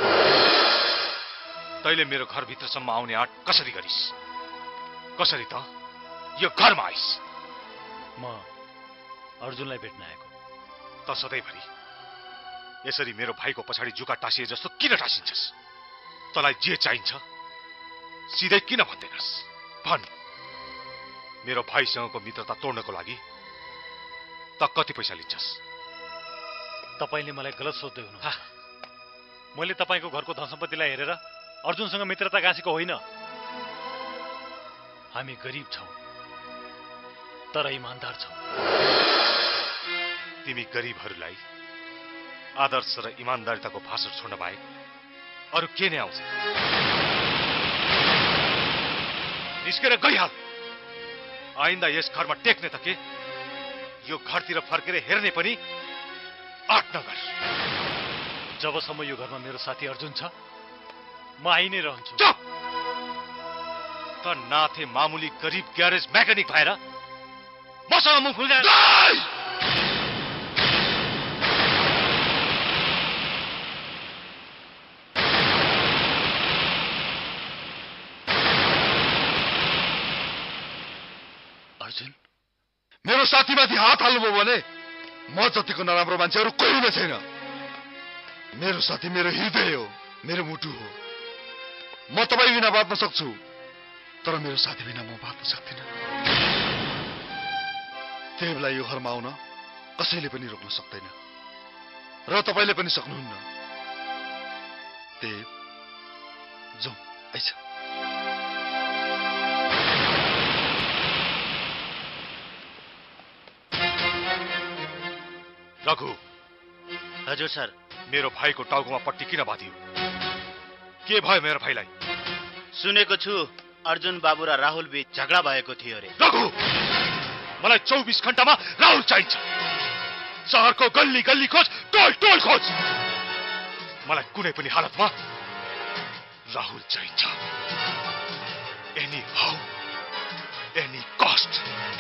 तैले मेरो घरभित्रसम्म आउने आँट कसरी गरिस्? कसरी त यो घरमा आइस्? म अर्जुनलाई भेट्न आएको। त सधैँभरि यसरी मेरो भाइको पछाडि जुका टाँसिए जस्तो किन टाँसिन्छस्? तँलाई जे चाहिन्छ सिधै किन भन्दैनस्? भन्। मेरो भाइसँगको मित्रता तोड्नको लागि त कति पैसा लिन्छस्? तपाईले मलाई गलत सोच्दै हुनु। मैले तपाईको घरको धनसम्पत्तिलाई हेरेर अर्जुनसँग मित्रता गाँसेको होइन। हामी गरिब छौं तर इमानदार छौं। तिमी गरिबहरूलाई आदर्श र इमान्दारिताको भाषण छोड्न बाहेक अरू के नै आउँछ? निस्केर गइहाल। आइन्दा यस घरमा टेक्ने त के, यो घरतिर फर्केर हेर्ने पनि आँट नगर। जबसम्म यो घरमा मेरो साथी अर्जुन छ म आइ नै रहन्छु। चुप! त नाथे मामुली गरिब ग्यारेज मेकानिक भएर मसँग मुख खुल्दा अर्जुन, मेरो साथीमाथि हात हाल्नुभयो भने म जतिको नराम्रो मान्छेहरू कोही हुने छैन। मेरो साथी मेरो हृदय हो, मेरो मुटु हो। म तपाईँ बिना बाँच्न सक्छु तर मेरो साथी बिना म बाँच्न सक्दिनँ। देवलाई यो घरमा आउन कसैले पनि रोक्न सक्दैन र तपाईले पनि सक्नुहुन्न। देव जाऊ, आइज। रघु, हजुर सर। मेरो भाइको टाउकोमा पट्टी किन बाँधियो? के भयो मेरो भाइलाई? सुनेको छु अर्जुन बाबु र राहुल बीच झगडा भएको थियो अरे। रघु, मलाई 24 घण्टामा राहुल चाहिन्छ। शहरको गल्ली गल्ली खोज, टोल टोल खोज। मलाई कुनै पनि हालतमा राहुल चाहिन्छ। Any how, any cost.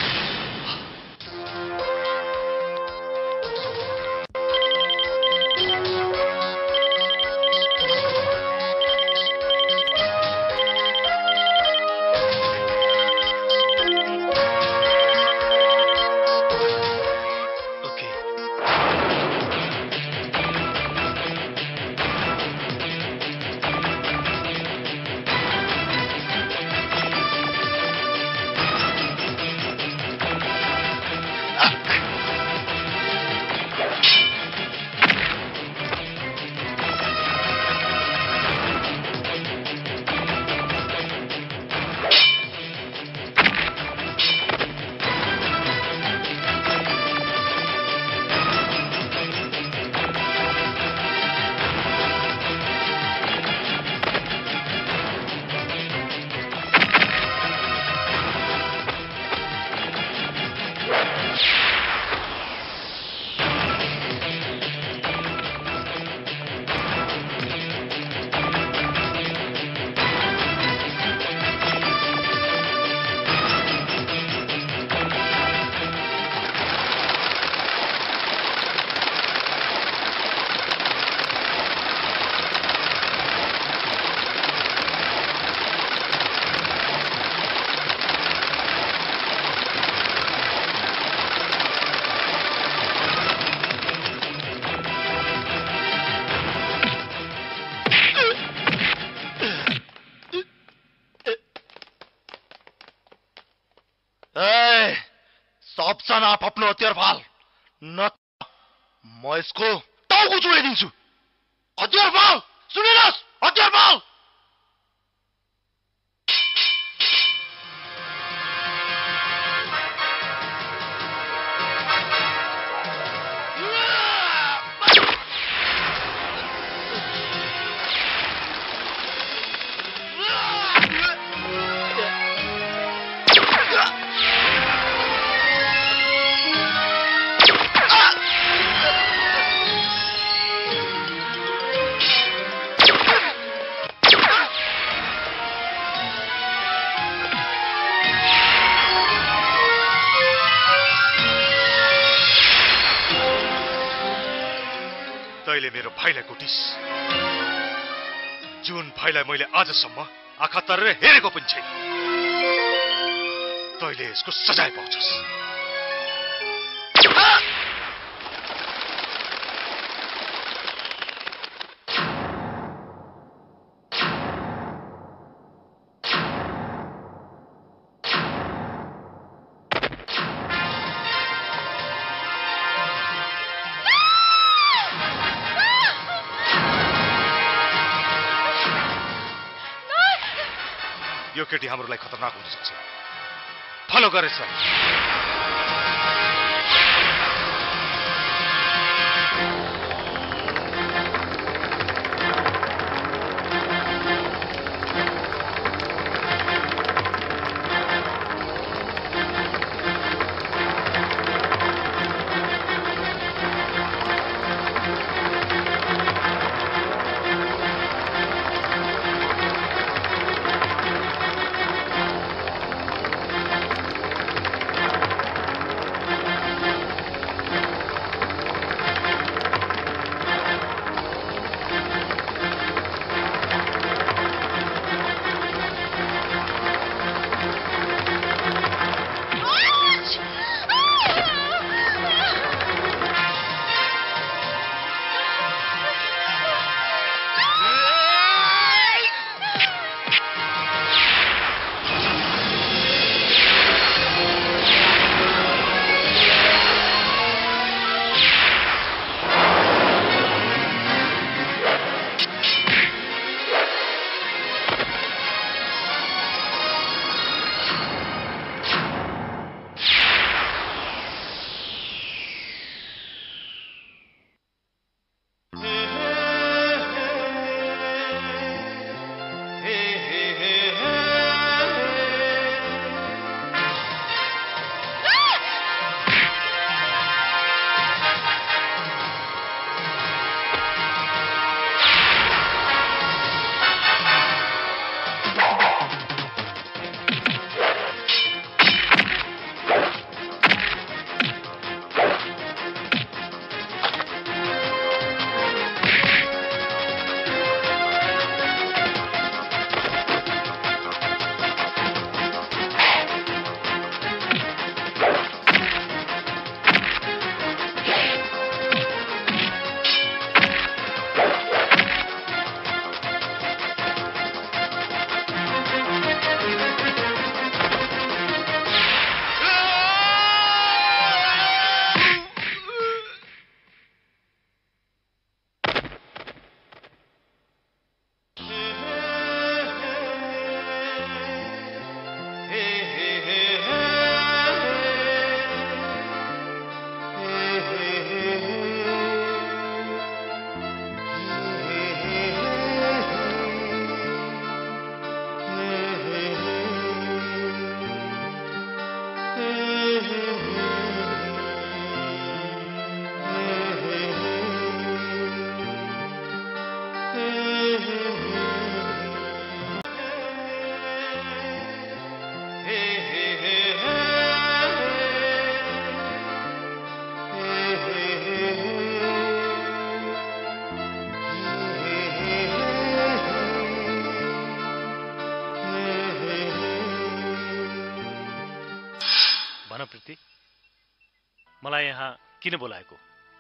सबजना आप आफ्नो हतियार फाल, न म यसको टाउको चुडाइदिन्छु। हतियार फाल, सुनिनुहोस्, हतियार फाल। तैले मेरो भाइलाई कुटिस, जुन भाइलाई मैले आजसम्म आँखा तरेर हेरेको पनि छैन। तैले यसको सजाय पाउँछस्। यो केटी हाम्रो लागि खतरनाक हुन सक्छ। फलो गरेछ। प्रीति, मलाई यहाँ किन बोलाएको?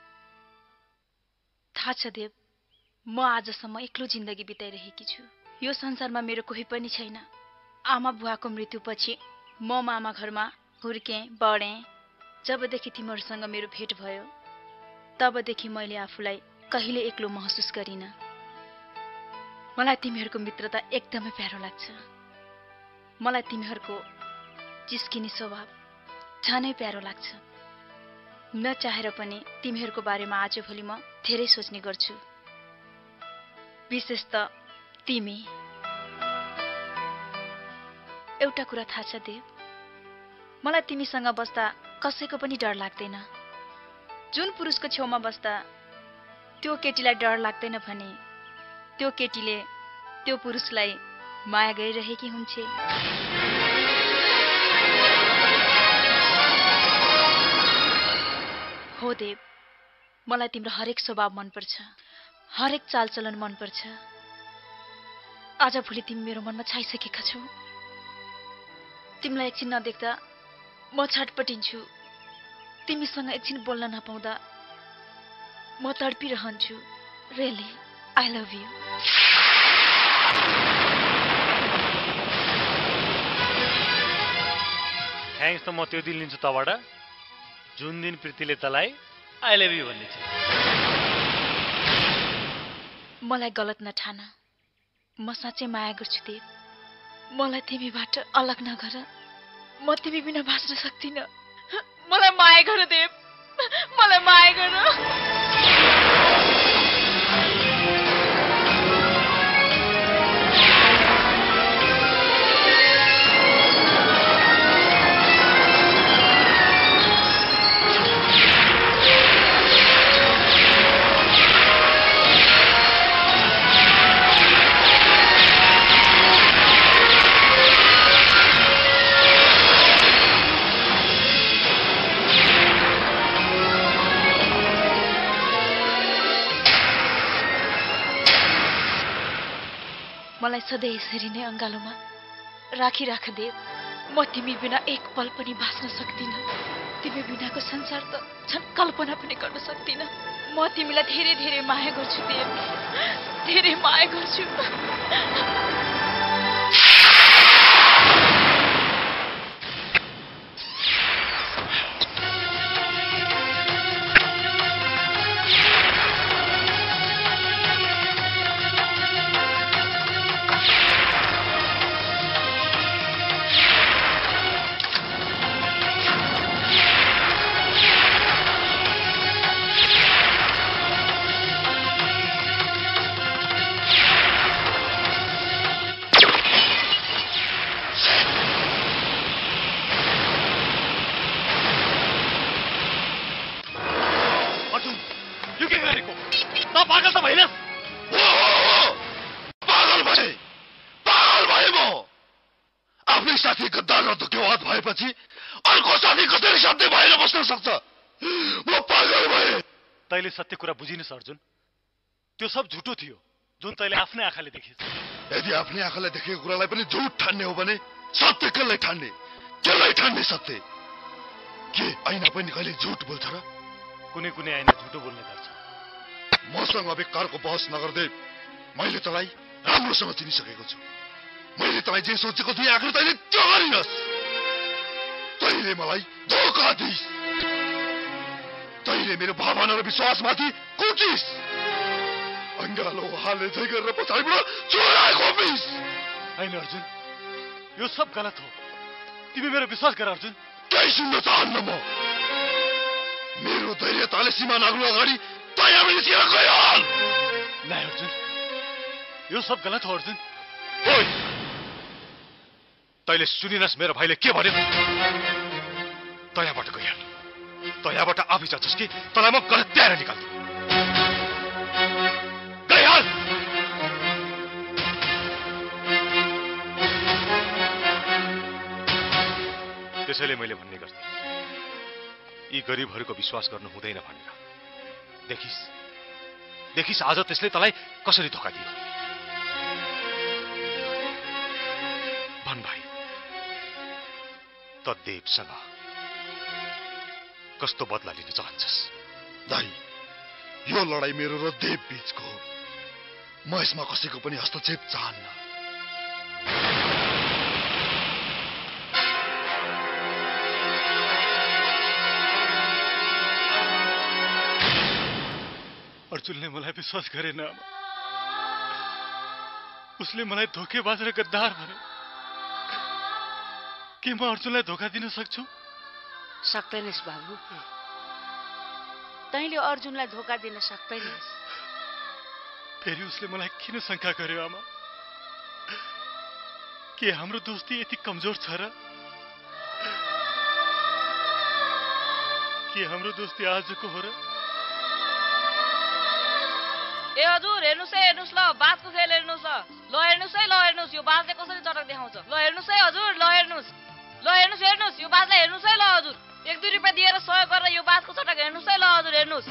थाहा छ देव, म आजसम्म एक्लो जिन्दगी बिताइरहेकी छु। यो संसारमा मेरो कोही पनि छैन। आमा बुवाको मृत्युपछि म मामा घरमा हुर्केँ, बढेँ। जबदेखि तिमीहरूसँग मेरो भेट भयो, तबदेखि मैले आफूलाई कहिले एक्लो महसुस गरिन। मलाई तिमीहरूको मित्रता एकदमै प्यारो लाग्छ। मलाई तिमीहरूको जिस्किने स्वभाव झनै प्यारो लाग्छ। नचाहेर पनि तिमीहरूको बारेमा आजभोलि म धेरै सोच्ने गर्छु। विशेष त तिमी। एउटा कुरा थाहा छ देव, मलाई तिमीसँग बस्दा कसैको पनि डर लाग्दैन। जुन पुरुषको छेउमा बस्दा त्यो केटीलाई डर लाग्दैन भने त्यो केटीले त्यो पुरुषलाई माया गरिरहेकी हुन्छे। हो देव, मलाई तिम्रो हरेक स्वभाव मनपर्छ, हरेक चालचलन मनपर्छ। आजभोलि तिमी मेरो मनमा छाइसकेका छौ। तिमीलाई एकछिन नदेख्दा म छटपटिन्छु। तिमीसँग एकछिन बोल्न नपाउँदा म तडपिरहन्छु। Really, I love you. Thanks त म त्यो दिन लिन्छु तबाट, जुन दिन प्रीतिले तलाई आई लभ यु भन्ने थियो। मलाई गलत नठान, म साँच्चै माया गर्छु देव। मलाई तिमीबाट अलग नगर। म तिमी बिना बाँच्न सक्दिनँ। मलाई माया गर देव, मलाई माया गर। मलाई सधैँ यसरी नै अङ्गालोमा राखिराख देव। म तिमी बिना एक पल पनि बाँच्न सक्दिनँ। तिमी बिनाको संसार त झन् कल्पना पनि गर्न सक्दिनँ। म तिमीलाई धेरै धेरै माया गर्छु देव, धेरै माया गर्छु। साथी गद्दार र धोकेबाज भएपछि अर्को साथी कसरी सत्य भएर बस्न सक्छ? म पागल भए। तैले सत्य कुरा बुझिनस् अर्जुन। त्यो सब झुटो थियो जुन तैले आफ्नै आँखाले देखिस्। यदि आफ्नै आँखाले देखेको कुरालाई पनि झुट ठान्ने हो भने सत्य कसलाई ठान्ने? कसलाई ठान्ने सत्य? के ऐना पनि कहिले झुट बोल्छ र? कुनै कुनै ऐना झुटो बोल्ने गर्छ। मसँग बेकारको बहस नगर्दै मैले तँलाई राम्रोसँग चिनिसकेको छु। मैले तँलाई जे सोचेको थिएँ आखिर तैले त्यो गरिनस्। तैले मलाई धोका दिइस्। तैले मेरो भावना र विश्वासमाथि कुचिस। अङ्गालो हाले झै गरेर पछाडिबाट चोराए खोपिस। हैन अर्जुन, यो सब गलत हो। तिमी मेरो विश्वास गर अर्जुन। केही सुन्न चाहन्न म। मेरो धैर्यताले सीमा नाग्नु अगाडि तयार निस्केर गयो। नाइ अर्जुन, यो सब गलत हो अर्जुन। ओइ, तैले सुनिनस् मेरो भाइले के भन्यो? तयाबाट गइहाल। तयाबाट आफै जान्छस् कि तँलाई म गलत त्याएर निकाल्छु। गइहाल। त्यसैले मैले भन्ने गर्थेँ, यी गरिबहरूको विश्वास गर्नु हुँदैन भनेर। देखिस् आज त्यसले तँलाई कसरी धोका दियो। भन भाइ, त देवसँग कस्तो बदला लिन चाहन्छस्? दाइ, यो लडाई मेरो र देव बीचको हो। म यसमा कसैको पनि हस्तक्षेप चाहन्न। अर्जुनले मलाई विश्वास गरेन। उसले मलाई धोकेबाज र गद्दार भन्यो। के म अर्जुनलाई धोका दिन सक्छु? सक्दैनस् बाबु। तैँले अर्जुनलाई धोका दिन सक्दैनस्। फेरि उसले मलाई किन शङ्का गर्यो आमा? के हाम्रो दोस्ती यति कमजोर छ र? के हाम्रो दोस्ती आजको हो र? ए हजुर, हेर्नुस् है, हेर्नुस् ल, बाजको खेल हेर्नुस् ल हेर्नुस् है, ल हेर्नुस्, यो बाजले कसरी चटक देखाउँछ। ल हेर्नुस् है हजुर, ल हेर्नुस्, हेर्नुस्, यो बाजलाई हेर्नुस् है ल हजुर। 1-2 रुपियाँ दिएर सहयोग गरेर यो बाजको चटक हेर्नुस् है ल हजुर, हेर्नुस्।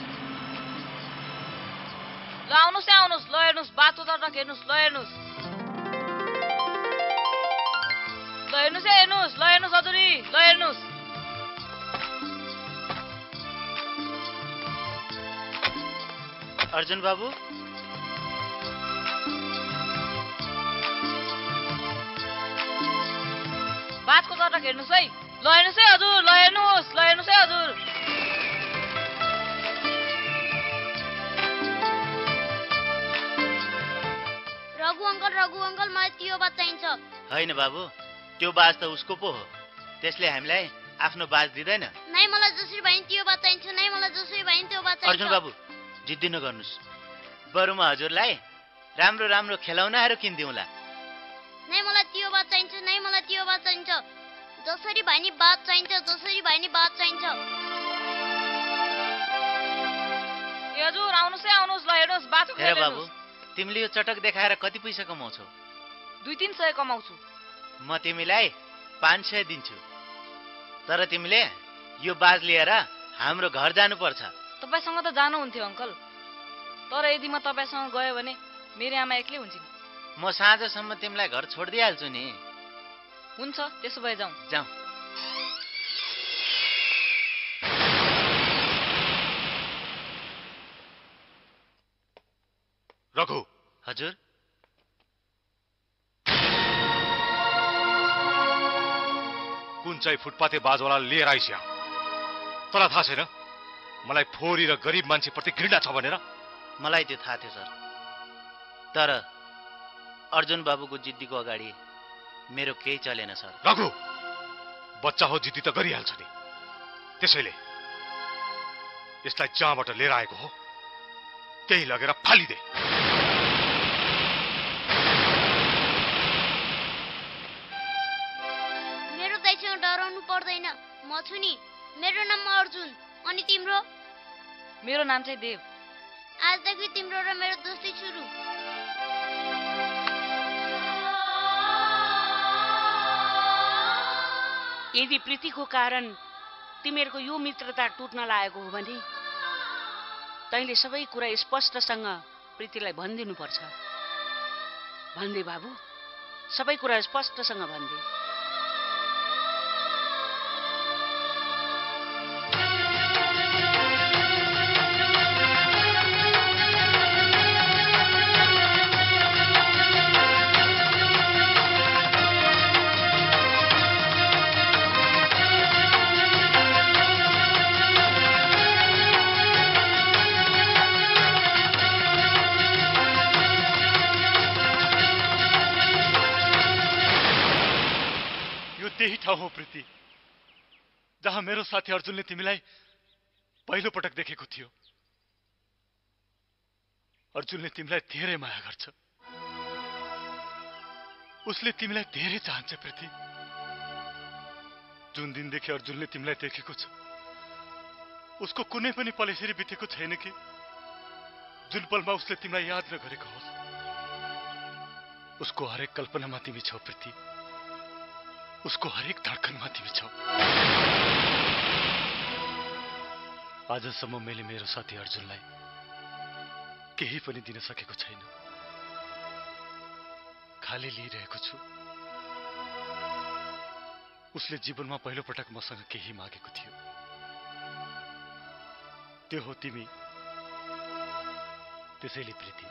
ल आउनुस् है, आउनुस्, ल हेर्नुस्, बाजको चटक हेर्नुस्, ल हेर्नुस्। ल हेर्नुस् है, हेर्नुस्, ल हेर्नुस् हजुरी, ल हेर्नुस्। अर्जुन बाबु, बाजको चटक हेर्नुस् है, ल हेर्नुस् है हजुर, ल हेर्नुस्, ल हेर्नुस् है हजुर। रघु अङ्कल, मलाई त्यो बात चाहिन्छ। होइन बाबु, त्यो बाज त उसको पो हो। त्यसले हामीलाई आफ्नो बाज दिँदैन। नै मलाई जसरी भए त्यो बात चाहिन्छ, नै मलाई जसरी भए त्यो बात चाहिन्छ। अर्जुन बाबु जिद्दी नगर्नुस्, बरु म हजुरलाई राम्रो राम्रो खेलौनाहरू किनिदिउँला। नै मलाई त्यो बात चाहिन्छ, नै मलाई त्यो बात चाहिन्छ। जसरी भए नि बात चाहिन्छ, जसरी भए नि बात चाहिन्छ। ए हजुर आउनुस् है आउनुस्, ल हेर्नुहोस् बाछो हेर खेल्नु। बाबु, तिमीले यो चटक देखाएर कति पैसा कमाउँछौ? 200-300 कमाउँछु। म तिमीलाई 500 दिन्छु, तर तिमीले यो बाज लिएर हाम्रो घर जानुपर्छ। तपाईसँग त जानुहुन्थ्यो अङ्कल, तर यदि म तपाईँसँग गयो भने मेरो आमा एक्लै हुन्छ नि। म साँझसम्म तिमीलाई घर छोडिदिइहाल्छु नि। हुन्छ, त्यसो भए जाउँ। जाउँ। रघु, हजुर, कुन चाहिँ फुटपाते बाजवाला लिएर आइस यहाँ? तँलाई थाहा छैन मलाई फोरी र गरिब मान्छेप्रति घृणा छ भनेर? मलाई त्यो थाहा थियो सर, तर अर्जुन बाबुको जिद्दीको अगाडि मेरो केही चलेन सर। रघु, बच्चा हो, जिद्दी त गरिहाल्छ नि। त्यसैले यसलाई जहाँबाट लिएर आएको हो त्यही लगेर फालिदे। मेरो दाइसँग डराउनु पर्दैन, म छु नि। मेरो नाम अर्जुन, अनि तिम्रो? मेरो नाम चाहिँ देव। आजदेखि तिम्रो र मेरो दोस्ती सुरु। यदि प्रीतिको कारण तिमीहरूको यो मित्रता टुट्न लागेको हो भने तैँले सबै कुरा स्पष्टसँग प्रीतिलाई भनिदिनुपर्छ। भन्दे बाबु, सबै कुरा स्पष्टसँग भन्दे। त्यही ठाउँ हो प्रीति जहाँ मेरो साथी अर्जुनले तिमीलाई पहिलो पटक देखेको थियो। अर्जुनले तिमीलाई धेरै माया गर्छ, उसले तिमीलाई धेरै चाहन्छ प्रीति। जुन दिनदेखि अर्जुनले तिमीलाई देखेको छ उसको कुनै पनि पल यसरी बितेको छैन कि जुन पलमा उसले तिमीलाई याद नगरेको होस्। उसको हरेक कल्पनामा तिमी छौ प्रीति, उसको हरेक धड्कनमा तिमी छौ। आजसम्म मैले मेरो साथी अर्जुनलाई केही पनि दिन सकेको छैन, खाली लिइरहेको छु। उसले जीवनमा पहिलो पटक मसँग केही मागेको थियो, त्यो हो तिमी। त्यसैले प्रीति,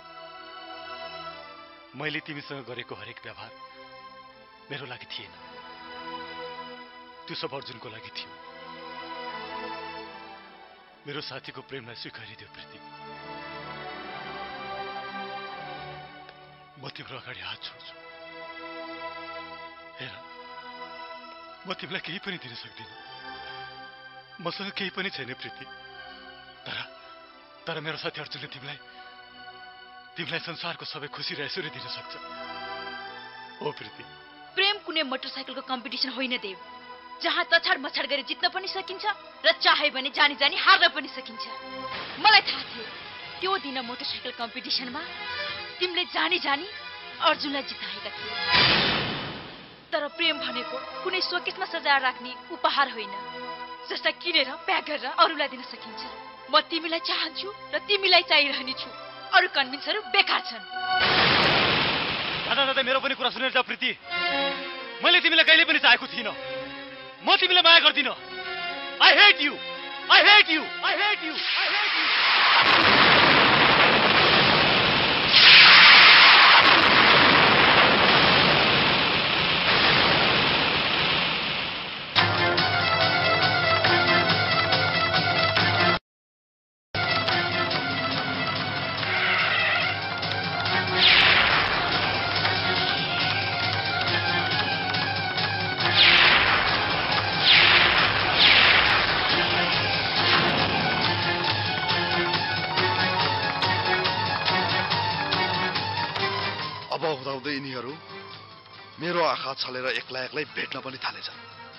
मैले तिमीसँग गरेको हरेक व्यवहार मेरो लागि थिएन, त्यो सब अर्जुनको लागि थियो। मेरो साथीको प्रेमलाई स्वीकारिदियो प्रीति। म तिम्रो अगाडि हात छोड्छु। हेर, म तिमीलाई केही पनि दिन सक्दिनँ, मसँग केही पनि छैन प्रीति, तर मेरो साथी अर्जुनले तिमीलाई संसारको सबै खुसी र ऐश्वर्य दिन सक्छ। हो प्रीति। प्रेम कुनै मोटरसाइकलको कम्पिटिसन होइन देव, जहाँ तछाड मछाड गरी जित्न पनि सकिन्छ र चाहे भने जानी जानी हार्न पनि सकिन्छ। मलाई थाहा थियो त्यो दिन मोटरसाइकल कम्पिटिसनमा तिमीले जानी जानी अर्जुनलाई जिताएका थियौ। तर प्रेम भनेको कुनै सोकेसमा सजाएर राख्ने उपहार होइन, जसलाई किनेर प्याक गरेर अरूलाई दिन सकिन्छ। म तिमीलाई चाहन्छु र तिमीलाई चाहिरहने छु, अरू कन्भिन्सहरू बेकार छन्। दादा मेरो पनि कुरा सुनेर जा प्रीति। मैले तिमीलाई कहिले पनि चाहेको थिइनँ, म तिमीलाई माया गर्दिनँ। I hate you! I hate you! I hate you! I hate you! हराउँदै यिनीहरू मेरो आँखा छलेर एक्ला एक्लै भेट्न पनि थालेछन्।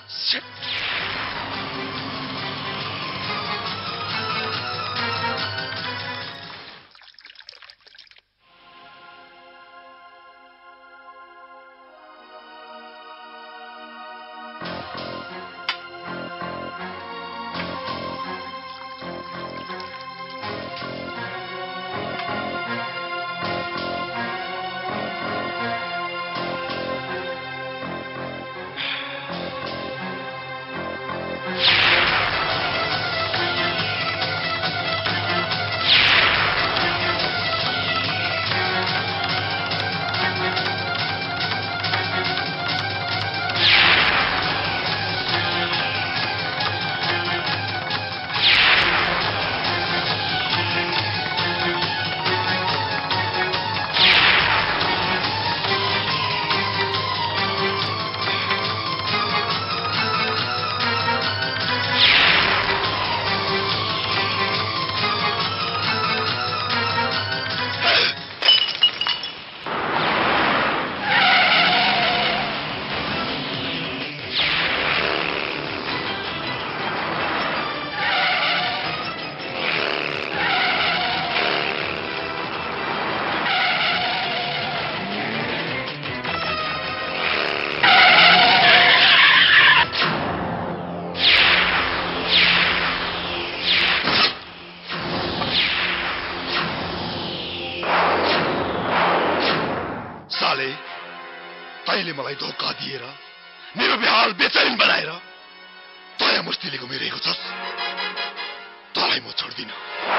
तैँले मलाई धोका दिएर मेरो बेहाल बेचैन बनाएर दया मुस्तीले घुमिरहेको छस्। तँलाई म छोड्दिन।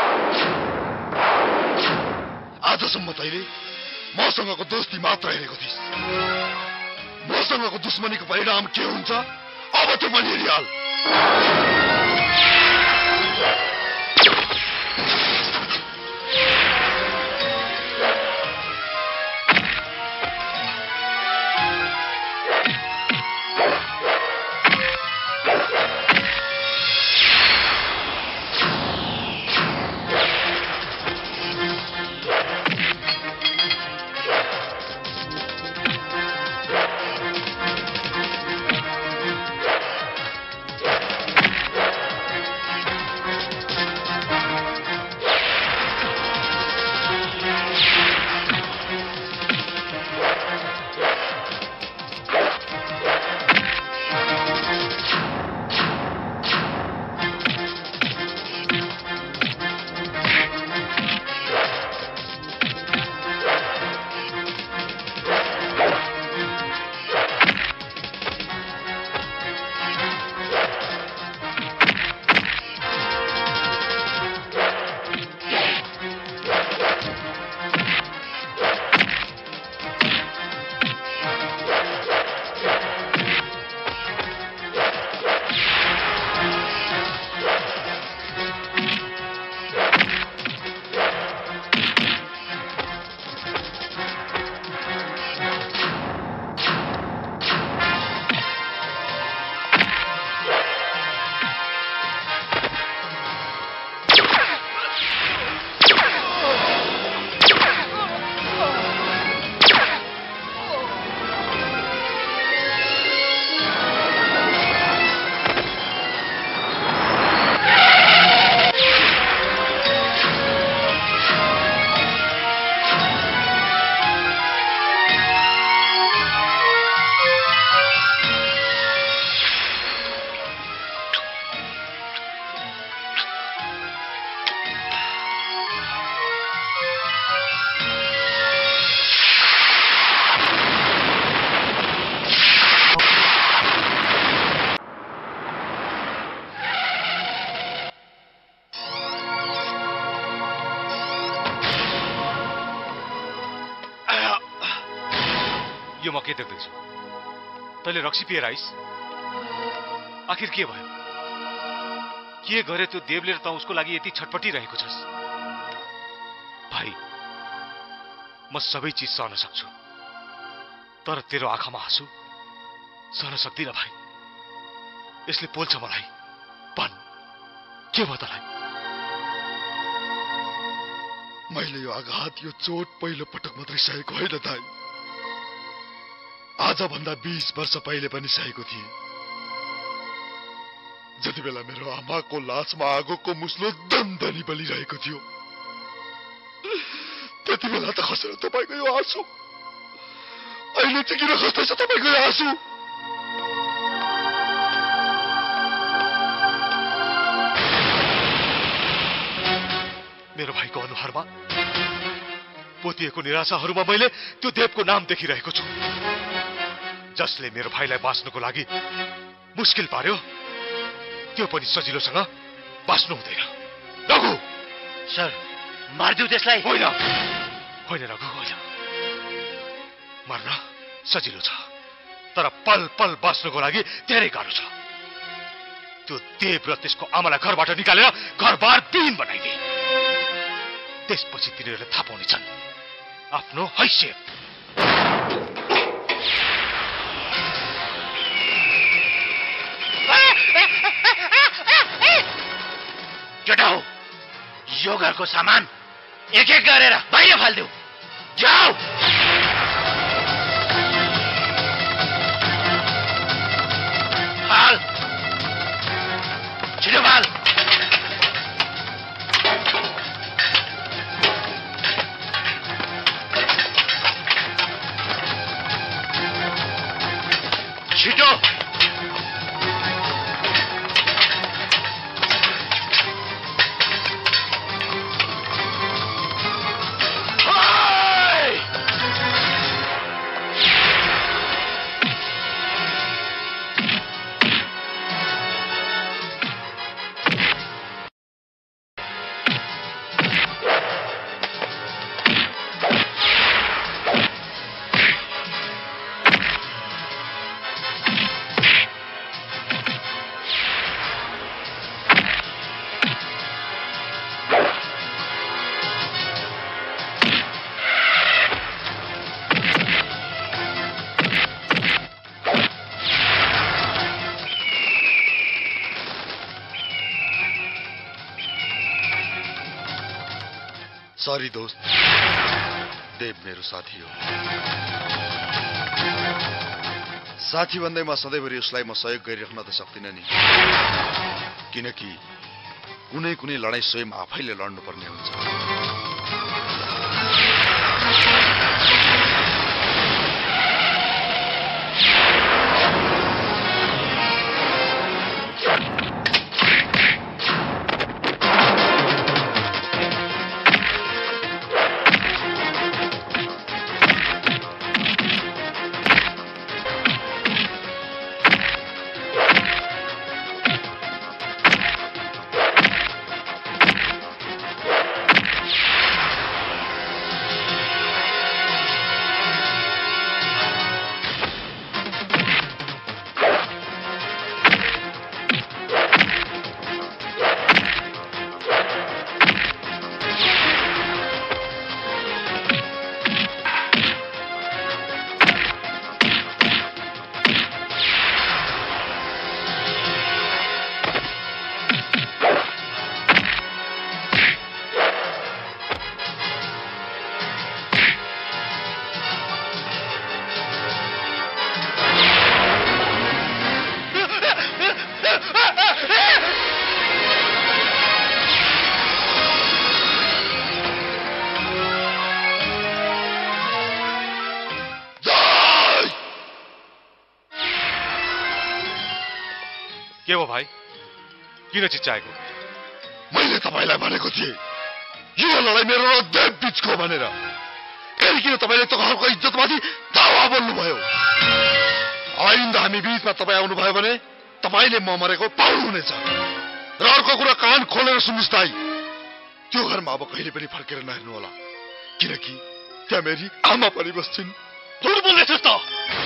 आजसम्म तैँले मसँगको दोस्ती मात्र हेरेको थिइस्। मसँगको दुश्मनीको परिणाम के हुन्छ अब त्यो पनि हेरिहाल। यो म के देख्दैछु? तैँले रक्सी पिएर आइस? आखिर के भयो? के गरे त्यो देवले र त उसको लागि यति छटपटिरहेको छस्? भाइ, म सबै चिज सहन सक्छु, तर तेरो आँखामा आँसु सहन सक्दिन भाइ। यसले पोल्छ मलाई। भन्, के भयो तँलाई? मैले यो आघात, यो चोट पहिलो पटक मात्रै सहेको होइन दाइ। आजभन्दा 20 वर्ष पहिले पनि सहेको थिएँ। जति बेला मेरो आमाको लासमा आगोको मुस्लो दन्दनी बलिरहेको थियो, त्यति बेला त खसेर तपाईको यो आँसु। अहिले चाहिँ किन खस्दैछ तपाईको यो आँसु? मेरो भाइको अनुहारमा पोतिएको निराशाहरूमा मैले त्यो देवको नाम देखिरहेको छु, जसले मेरो भाइलाई बाँच्नको लागि मुस्किल पार्यो। त्यो पनि सजिलोसँग बाँच्नु हुँदैन। रघु सर, मारिदिऊ त्यसलाई। होइन होइन रघु, होइन। मर्न सजिलो छ, तर पल पल बाँच्नुको लागि धेरै गाह्रो छ। त्यो देव र त्यसको आमालाई घरबाट निकालेर घरबार विहीन बनाइदिए। त्यसपछि तिनीहरूले थाहा पाउनेछन् आफ्नो हैसियत। केटा हो, यो घरको सामान एक एक गरेर बाहिर फालिदेऊ। जाऊ। फाल, छिटो फाल। छिटो। सरी दोस्त, देव मेरो साथी हो। साथी भन्दै म सधैँभरि उसलाई म सहयोग गरिराख्न त सक्दिनँ नि, किनकि कुनै कुनै लडाईँ स्वयं आफैले लड्नुपर्ने हुन्छ। के हो भाइ, किन चिच्चाएको? मैले तपाईलाई भनेको थिएँ यो लडाई मेरो र देव बीचको भनेर। फेरि किन तपाईले त घरको इज्जतमाथि दावा बोल्नुभयो? आइन्दा हामी बीचमा तपाईँ आउनुभयो भने तपाईले म मरेको पाउनुहुनेछ। र अर्को कुरा कान खोलेर सुन्नुस् दाइ, त्यो घरमा अब कहिले पनि फर्केर नहेर्नु होला, किनकि त्यहाँ मेरी आमा पनि बस्छिन्। झुट बोल्दैछस् त?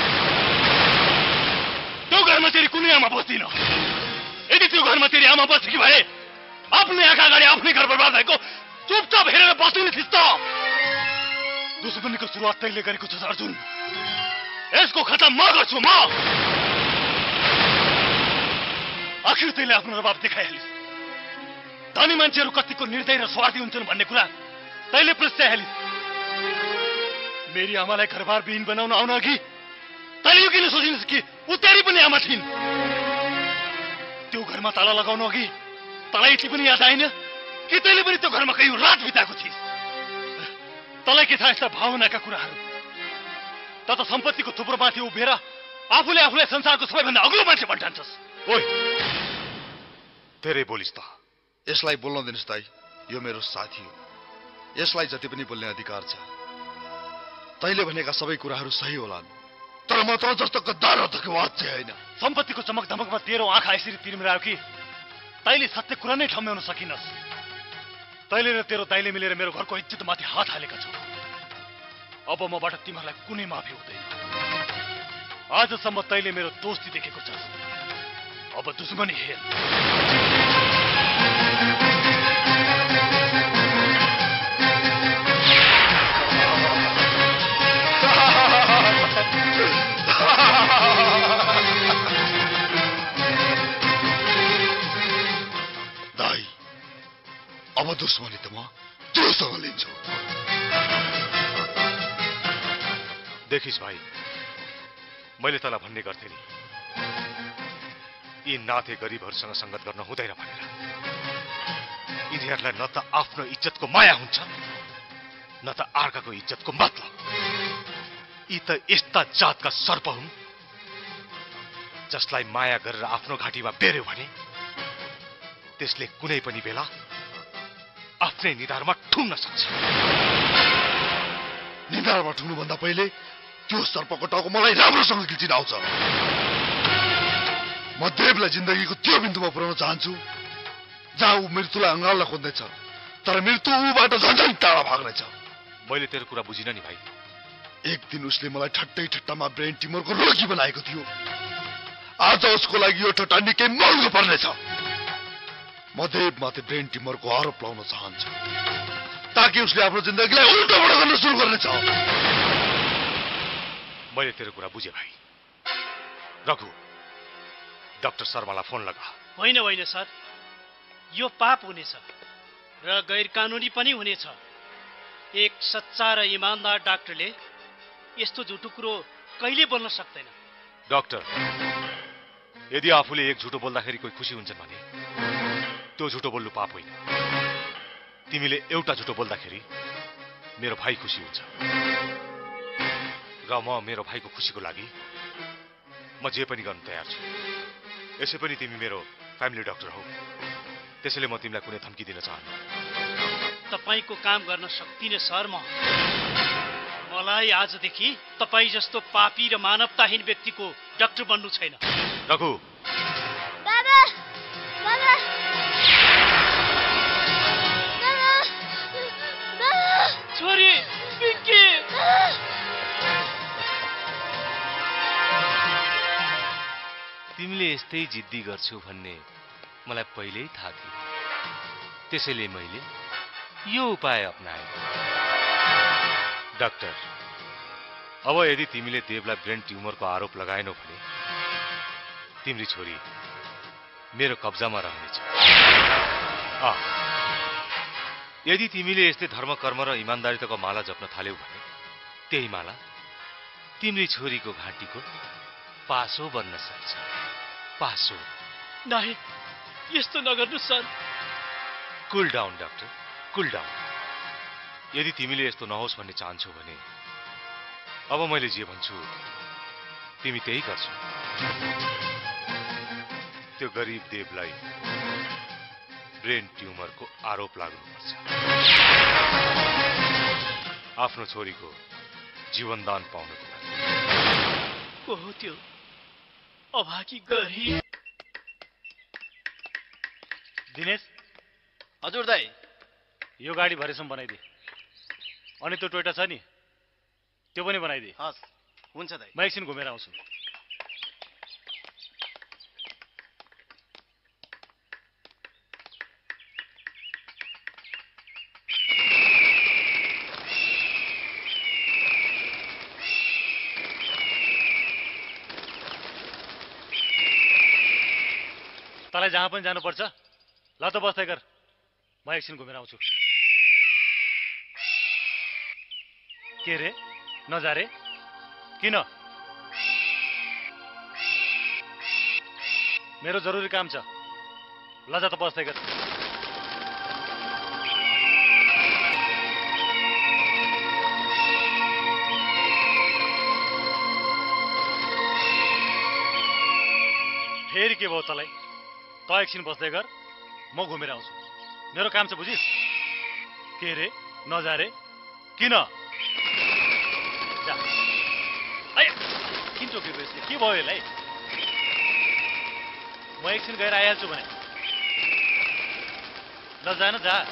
त्यो घरमा तेरी कुनै आमा बस्दिन। यदि त्यो घरमा तेरी आमा बसेकी भए आफ्नै आँखा अगाडि आफ्नै घर बर्बाद भएको चुपचाप हेरेर बस्नु थिस् त। दुश्मनीको सुरुवात तैले गरेको छ अर्जुन, यसको खतम म गर्छु। म आखिर तैले आफ्नो रबाब देखाइहालिस्। धनी मान्छेहरू कतिको निर्दय र स्वार्थी हुन्छन् भन्ने कुरा तैले प्रस्ताइहालिस्। मेरी आमालाई घरबार विहीन बनाउन आउन अघि तैँले यो किन सोचिनस् कि ऊ तेरी पनि आमा थिइन्? त्यो घरमा ताला लगाउनु अघि तँलाई यति पनि याद आएन कि तैँले पनि त्यो घरमा कहीँ रात बिताएको थिइस्? तँलाई के थाहा यस्ता भावनाका कुराहरू? त सम्पत्तिको थुप्रो माथि उभिएर आफूले आफूलाई संसारको सबैभन्दा अग्लो मान्छे भन्ठान्छस्। ओइ, धेरै बोलिस् त। यसलाई बोल्न दिनुहोस् दाइ, यो मेरो साथी हो। यसलाई जति पनि बोल्ने अधिकार छ। तैँले भनेका सबै कुराहरू सही होलान्, तर म त जस्तो गद्दार धोकेबाज चाहिँ होइन। सम्पत्तिको चमक धमकमा तेरो आँखा यसरी तिर्मिरायो कि तैँले सत्य कुरा नै ठम्ब्याउन सकिनस्। तैँले र तेरो दाइले मिलेर मेरो घरको इज्जतमाथि हात हालेका छौ। अब मबाट तिमीहरूलाई कुनै माफी हुँदैन। आजसम्म तैँले मेरो दोस्ती देखेको छस्, अब दुश्मनी हेर। दाइ, अब दुश्मनी त म जोसँग लिन्छु। देखिस् भाइ, मैले तँलाई भन्ने गर्थेँ नि, यी नाथे गरिबहरूसँग संगत गर्न हुँदैन भनेर। यिनीहरूलाई न त आफ्नो इज्जतको माया हुन्छ, न त अर्काको इज्जतको मतलब। यी त यस्ता जातका सर्प हुन् जसलाई माया गरेर आफ्नो घाँटीमा बेर्यो भने त्यसले कुनै पनि बेला आफ्नै निधारमा ठुङ्न सक्छ। निधारमा ठुङ्नुभन्दा पहिले त्यो सर्पको टाउको मलाई राम्रोसँग खिचिन आउँछ। म देवलाई जिन्दगीको त्यो बिन्दुमा पुर्याउन चाहन्छु जहाँ ऊ मृत्युलाई अँगाल्न खोज्दैछ, तर मृत्यु ऊबाट झन् टाढा भाग्नेछ। मैले तेरो कुरा बुझिन नि भाइ। एक दिन उसले मलाई ठट्टै ठट्टामा ब्रेन ट्युमरको रोगी बनाएको थियो। आज उसको लागि यो ठट्टा निकै महँगो पर्नेछ। म देवमाथि ब्रेन ट्युमरको आरोप लाउन चाहन्छु ताकि उसले आफ्नो जिन्दगीलाई उल्टोबाट गर्न सुरु गर्नेछ। मैले तेरो कुरा बुझेँ भाइ। रघु, डाक्टर शर्मालाई फोन लगा। होइन होइन सर, यो पाप हुनेछ र गैर कानुनी पनि हुनेछ। एक सच्चा र इमानदार डाक्टरले यस्तो झुटो कुरो कहिले बोल्न सक्दैन। डाक्टर, यदि आफूले एक झुटो बोल्दाखेरि कोही खुसी हुन्छन् भने त्यो झुटो बोल्नु पाप होइन। तिमीले एउटा झुटो बोल्दाखेरि मेरो भाइ खुसी हुन्छ र म मेरो भाइको खुसीको लागि म जे पनि गर्न तयार छु। यसै पनि तिमी मेरो फ्यामिली डाक्टर हौ, त्यसैले म तिमीलाई कुनै धम्की दिन चाहन्न। तपाईको काम गर्न सक्दिनँ सर। मलाई आजदेखि तपाईँ जस्तो पापी र मानवताहीन व्यक्तिको डाक्टर बन्नु छैन। रघु, बाबा बाबा छोरी पिङ्की, तिमीले यस्तै जिद्दी गर्छौ भन्ने मलाई पहिल्यै थाहा थियो, त्यसैले मैले यो उपाय अपनाएँ। डाक्टर, अब यदि तिमीले देवलाई ब्रेन ट्युमरको आरोप लगाएनौ भने तिम्री छोरी मेरो कब्जामा रहनेछ। यदि तिमीले यस्तै धर्म कर्म र इमान्दारिताको माला जप्न थाल्यौ भने त्यही माला तिम्री छोरीको घाँटीको पासो बन्न सक्छ। पासो। नाही, यस्तो नगर्नु sir. Cool down doctor, cool down. यदि तिमीले यस्तो नहोस् भन्ने चाहन्छौ भने अब मैले जे भन्छु तिमी त्यही गर्छौ। त्यो गरिब देवलाई ब्रेन ट्युमरको आरोप लाग्नुपर्छ। आफ्नो छोरीको जीवनदान पाउनको लागि। को हो त्यो अभागी गरिब? दिनेश, हजुर दाइ, यो गाडी भरेसम्म बनाइदिए। अनि त्यो टोयोटा छ नि, त्यो पनि बनाइदिए। हस्, हुन्छ दाइ। म एकछिन घुमेर आउँछु। तँलाई जहाँ पनि जानुपर्छ, ल त बस्दै गर, म एकछिन घुमेर आउँछु। के रे, नजा रे? किन? मेरो जरुरी काम छ। लजा त बस्दै गर। फेरि के भयो तँलाई? त एकछिन बस्दै गर, म घुमेर आउँछु। मेरो काम छ, बुझिस्? के रे नजा रे? किन? जा। आया, किन चोकेको यसले? के भयो यसलाई? म एकछिन गएर आइहाल्छु भने। ल जा न, जा।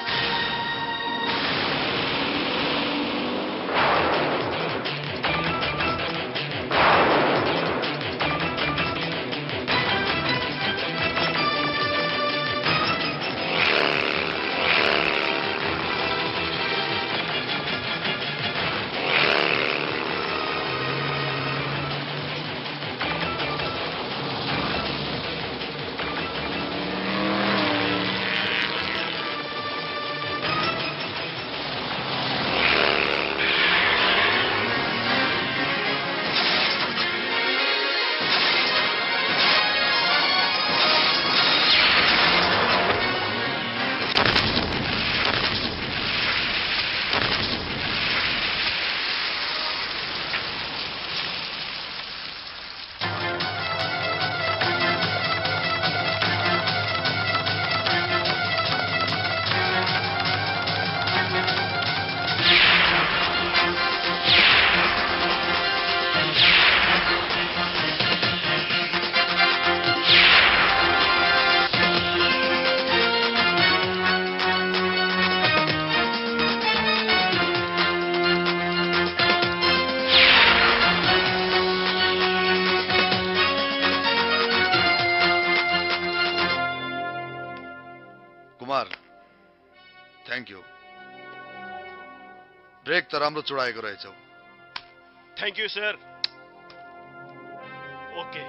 Kumar, thank you. ब्रेक त राम्रो चुडाएको रहेछौ। Thank you sir. Okay.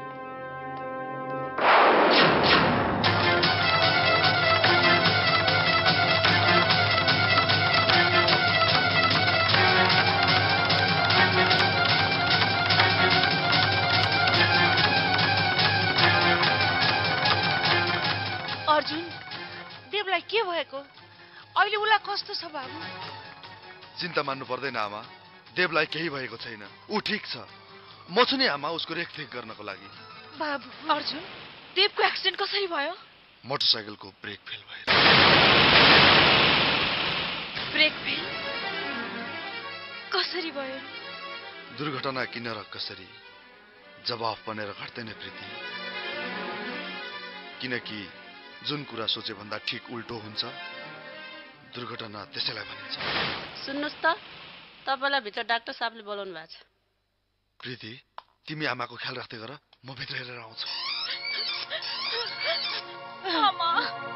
Arjun, देवलाई के भएको? अहिले उलाई कस्तो छ बाबु? चिन्ता मान्नु पर्दैन आमा, देवलाई केही भएको छैन। ऊ ठिक छ। म छु नि आमा उसको रेखदेख गर्नको लागि। बाबु, अर्जुन, देवको एक्सिडेन्ट कसरी भयो? मोटरसाइकलको ब्रेक फेल भएर। Brake fail? कसरी भयो? दुर्घटना किन र कसरी जवाफ बनेर घट्दैन प्रीति। किनकि जुन कुरा सोचे भन्दा ठिक उल्टो हुन्छ, दुर्घटना त्यसैलाई भनिन्छ। सुन्नुस् त, तपाईलाई भित्र डाक्टर साहबले बोलाउनु भएको छ। प्रीति, तिमी आमाको ख्याल राख्दै गर, म भित्र हेरेर आउँछु। आमा।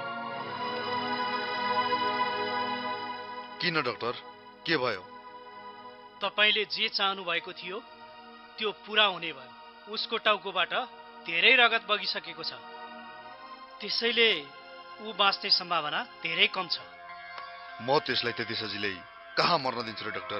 किन डाक्टर, के भयो? तपाईले जे चाहनु भएको थियो त्यो पूरा हुने भयो। उसको टाउकोबाट धेरै रगत बगिसकेको छ, त्यसैले ऊ बाँच्ने सम्भावना धेरै कम छ। म त्यसलाई त्यति सजिलै कहाँ मर्न दिन्छु र डाक्टर।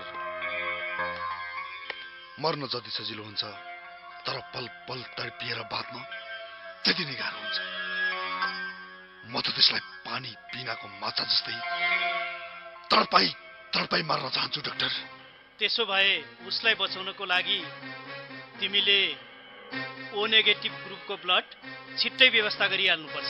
मर्न जति सजिलो हुन्छ, तर पल पल तडपिएर बाँच्न त्यति नै गाह्रो हुन्छ। म त त्यसलाई पानी पिनाको माछा जस्तै तडपाई तडपाई मार्न चाहन्छु डाक्टर। त्यसो भए उसलाई बचाउनको लागि तिमीले ओ नेगेटिभ ग्रुपको ब्लड छिट्टै व्यवस्था गरिहाल्नुपर्छ।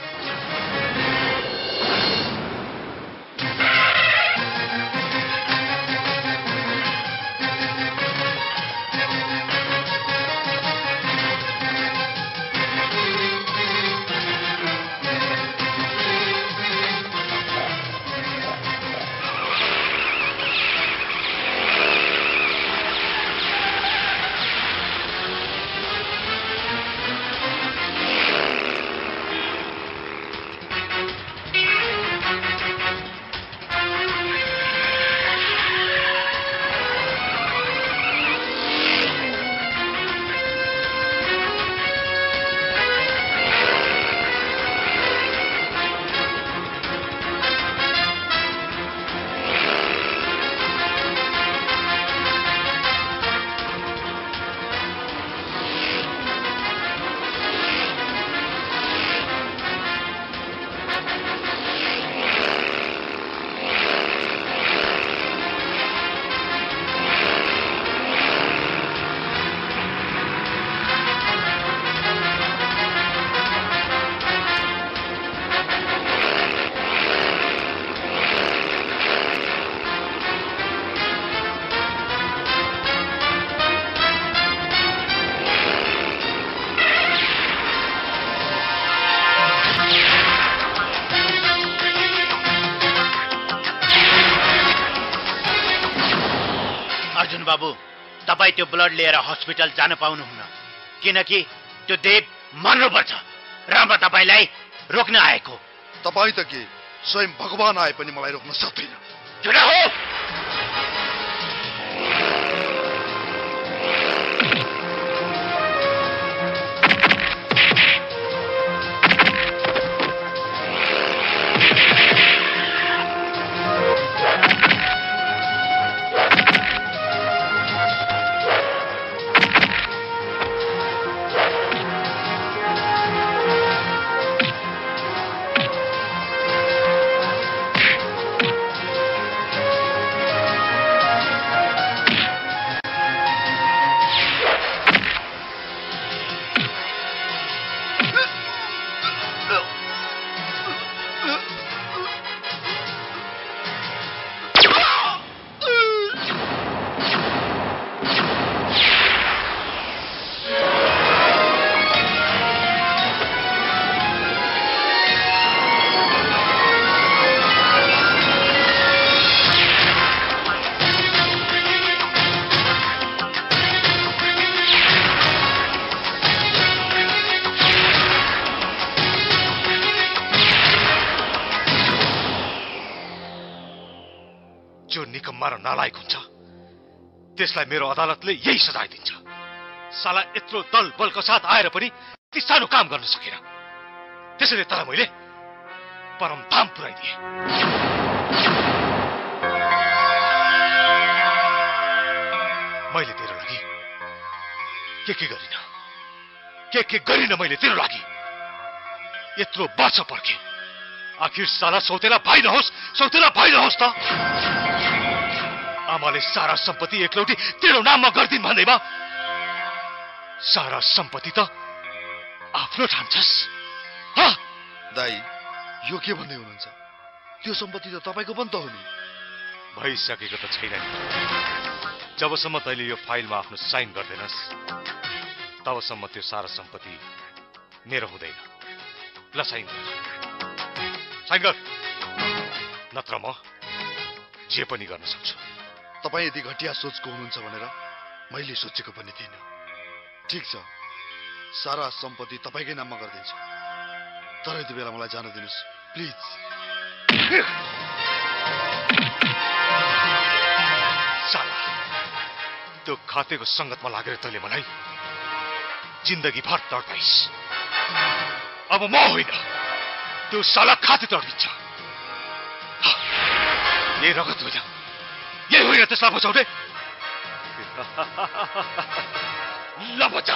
अर्जुन बाबु, तपाईँ त्यो ब्लड लिएर हस्पिटल जान पाउनुहुन्न, किनकि त्यो देव मर्नुपर्छ र म तपाईँलाई रोक्न आएको। तपाईँ त के स्वयं भगवान आए पनि मलाई रोक्न सक्दैन। झुटा हो। नालायक हुन्छ त्यसलाई मेरो अदालतले यही सजाय दिन्छ। साला यत्रो दल बलको साथ आएर पनि ती सानो काम गर्न सकेन। त्यसैले तर मैले परमधाम पुर्याइदिए। मैले तेरो लागि के गरिन, के गरिन मैले तेरो लागि। यत्रो वर्ष पर्खे, आखिर साला सौतेला भाइ नहोस् त। आमाले सारा सम्पत्ति एकलौटी तेरो नाममा गर्दिन भन्दैमा सारा सम्पत्ति त आफ्नो ठान्छस्। दाइ, यो के भन्दै हुनुहुन्छ? त्यो सम्पत्ति त तपाईको पनि त हो नि। भइसकेको त छैन नि। जबसम्म तैँले यो फाइलमा आफ्नो साइन गर्दैनस् तबसम्म त्यो सारा सम्पत्ति मेरो हुँदैन। ल साइन गर, नत्र म जे पनि गर्न सक्छु। तपाईँ यदि घटिया सोचको हुनुहुन्छ भनेर मैले सोचेको पनि थिइनँ। ठिक छ, सारा सम्पत्ति तपाईँकै नाममा गरिदिन्छु, तर यति बेला मलाई जान दिनुहोस् प्लिज। साला, त्यो खातेको सङ्गतमा लागेर तैँले मलाई जिन्दगी भर तड्पाइस्। अब म होइन, त्यो साला खाते तड्पिन्छ। यही रगत होइन, यही होइन त्यसलाई बचाउने। ल बचा।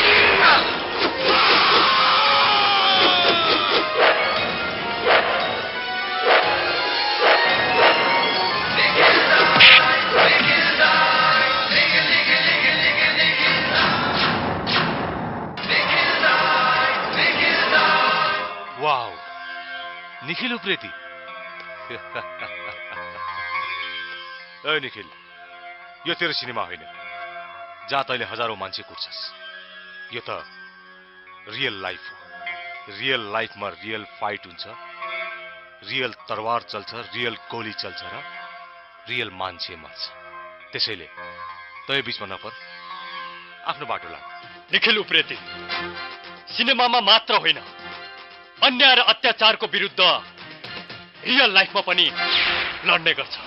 वाउ, निखिल उप्रेती। ए निखिल, यो तेरो सिनेमा होइन जहाँ तैँले हजारौं मान्छे कुट्छस्। यो त रियल लाइफ हो। रियल लाइफमा रियल फाइट हुन्छ, रियल तरवार चल्छ, रियल गोली चल्छ र रियल मान्छे मर्छ। त्यसैले तै बीचमा नपर, आफ्नो बाटो लाग। निखिल उप्रेती सिनेमामा मात्र होइन, अन्याय र अत्याचारको विरुद्ध रियल लाइफमा पनि लड्ने गर्छ।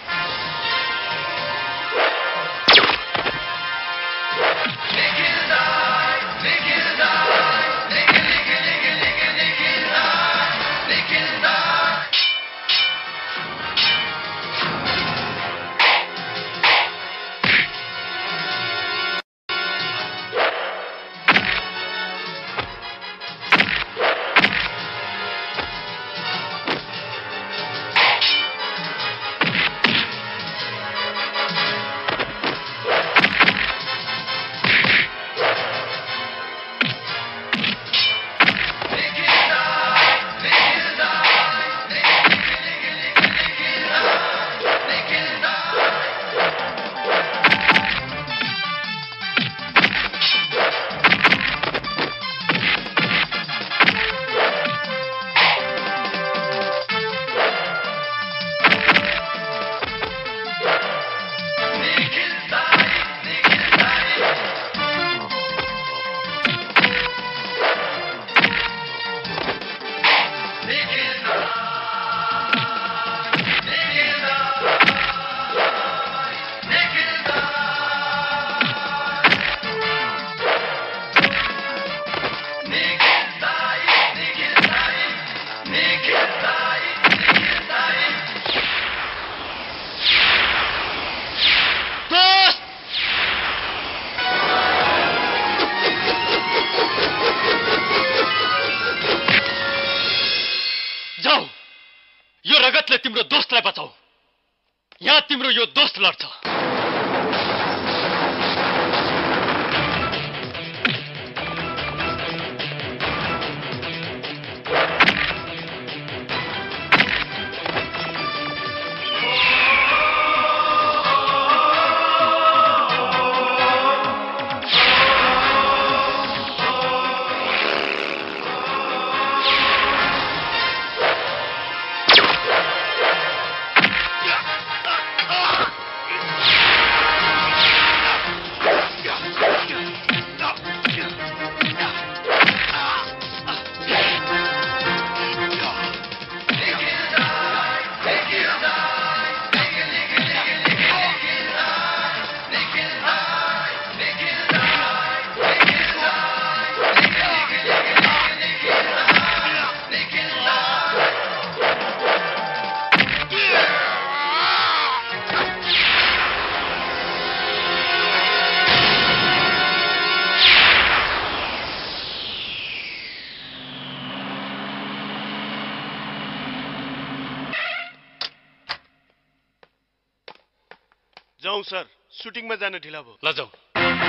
यो रगतले तिम्रो दोस्तलाई बचाऊ। यहाँ तिम्रो यो दोस्त लड्छ। जाउँ सर, सुटिङमा जान ढिला भयो। ल जाऊ।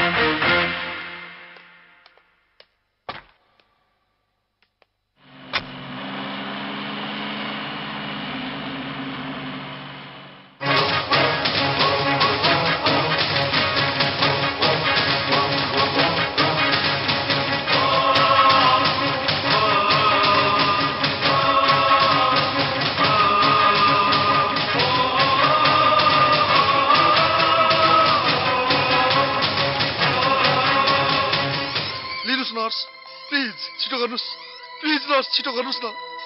नर्स प्लिज छिटो गर्नुस्। प्लिज नर्स छिटो गर्नुस् न।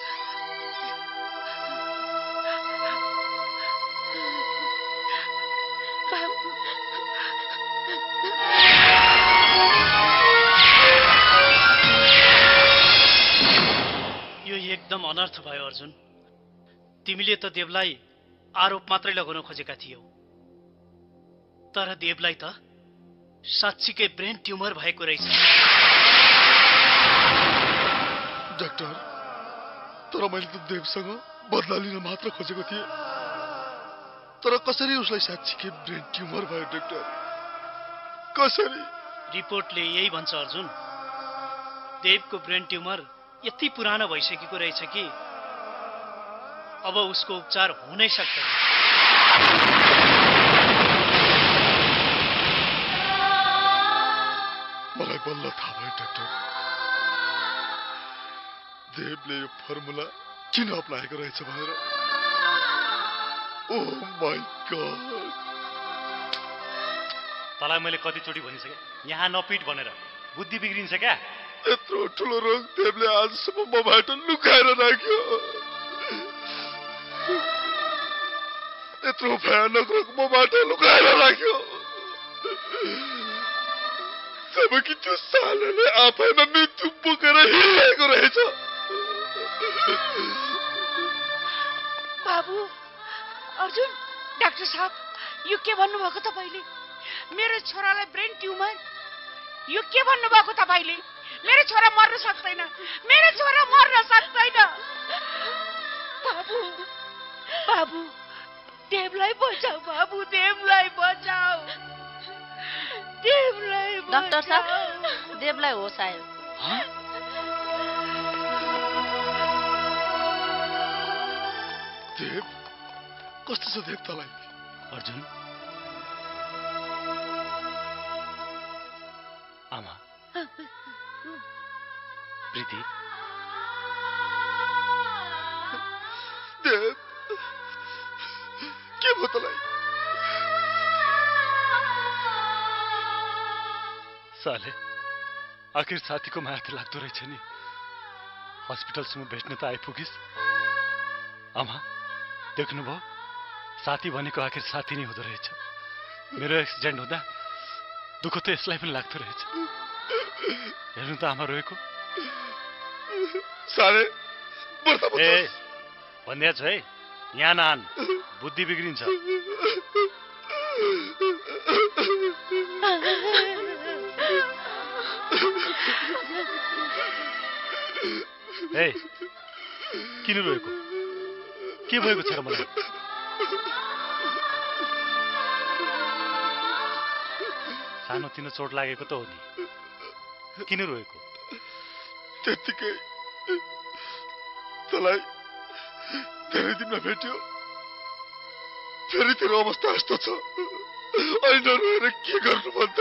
यो एकदम अनर्थ भयो अर्जुन। तिमीले त देवलाई आरोप मात्रै लगाउन खोजेका थियौ, तर देवलाई त साँच्चीकै ब्रेन ट्युमर भएको रहेछ। डाक्टर, तर मैले त देवसँग बदला लिन मात्र खोजेको थिएँ, तर कसरी उसलाई साँच्चीकै ब्रेन ट्युमर भयो डाक्टर? कसरी? रिपोर्टले यही भन्छ अर्जुन। देवको ब्रेन ट्युमर यति पुरानो भइसकेको रहेछ कि अब उसको उपचार हुनै सक्दैन। मलाई बल्ल थाहा भयो डाक्टर, देवले यो फर्मुला किन अप्नाएको रहेछ भनेर। Oh my god! तँलाई मैले कतिचोटि भनिसकेँ, यहाँ नपिट भनेर। बुद्धि बिग्रिन्छ क्या? यत्रो ठुलो रोग देवले आजसम्म मबाट लुकाएर राख्यो। यत्रो भयानक रोग मबाट लुकाएर राख्यो, जबकि त्यो सालले आफैमा मृत्यु बोकेर हिँडेको रहेछ। बाबु, अर्जुन, डाक्टर साहब, यो के भन्नुभएको तपाईँले? मेरो छोरालाई ब्रेन ट्युमर? यो के भन्नुभएको तपाईँले? मेरो छोरा मर्न सक्दैन, मेरो छोरा मर्न सक्दैन। बाबु, बाबु, देवलाई बचाऊ बाबु, देवलाई बचाऊ, देवलाई बचाऊ। डाक्टर साहब, देवलाई होस आयो। देव कस्तो छ देव तलाई? अर्जुन, आमा, प्रीति, देव के भयो तलाई? साले, आखिर साथीको माया त लाग्दो रहेछ नि। हस्पिटलसम्म भेट्न त आइपुगिस्। आमा, देख्नुभयो, साथी भनेको आखिर साथी नै हुँदो रहेछ। मेरो एक्सिडेन्ट हुँदा दुःख त यसलाई पनि लाग्दो रहेछ। हेर्नु त आमा रोएको। साले, ए भनिदिएको छु है, यहाँ नआन, बुद्धि बिग्रिन्छ। ए, किन रोएको? के भएको छ र मलाई? सानोतिनो चोट लागेको त हो नि, किन रोएको? त्यतिकै तँलाई धेरै दिनमा भेट्यो, फेरि तेरो अवस्था यस्तो छ, अहिले नरोएर के गर्नु भन्छ?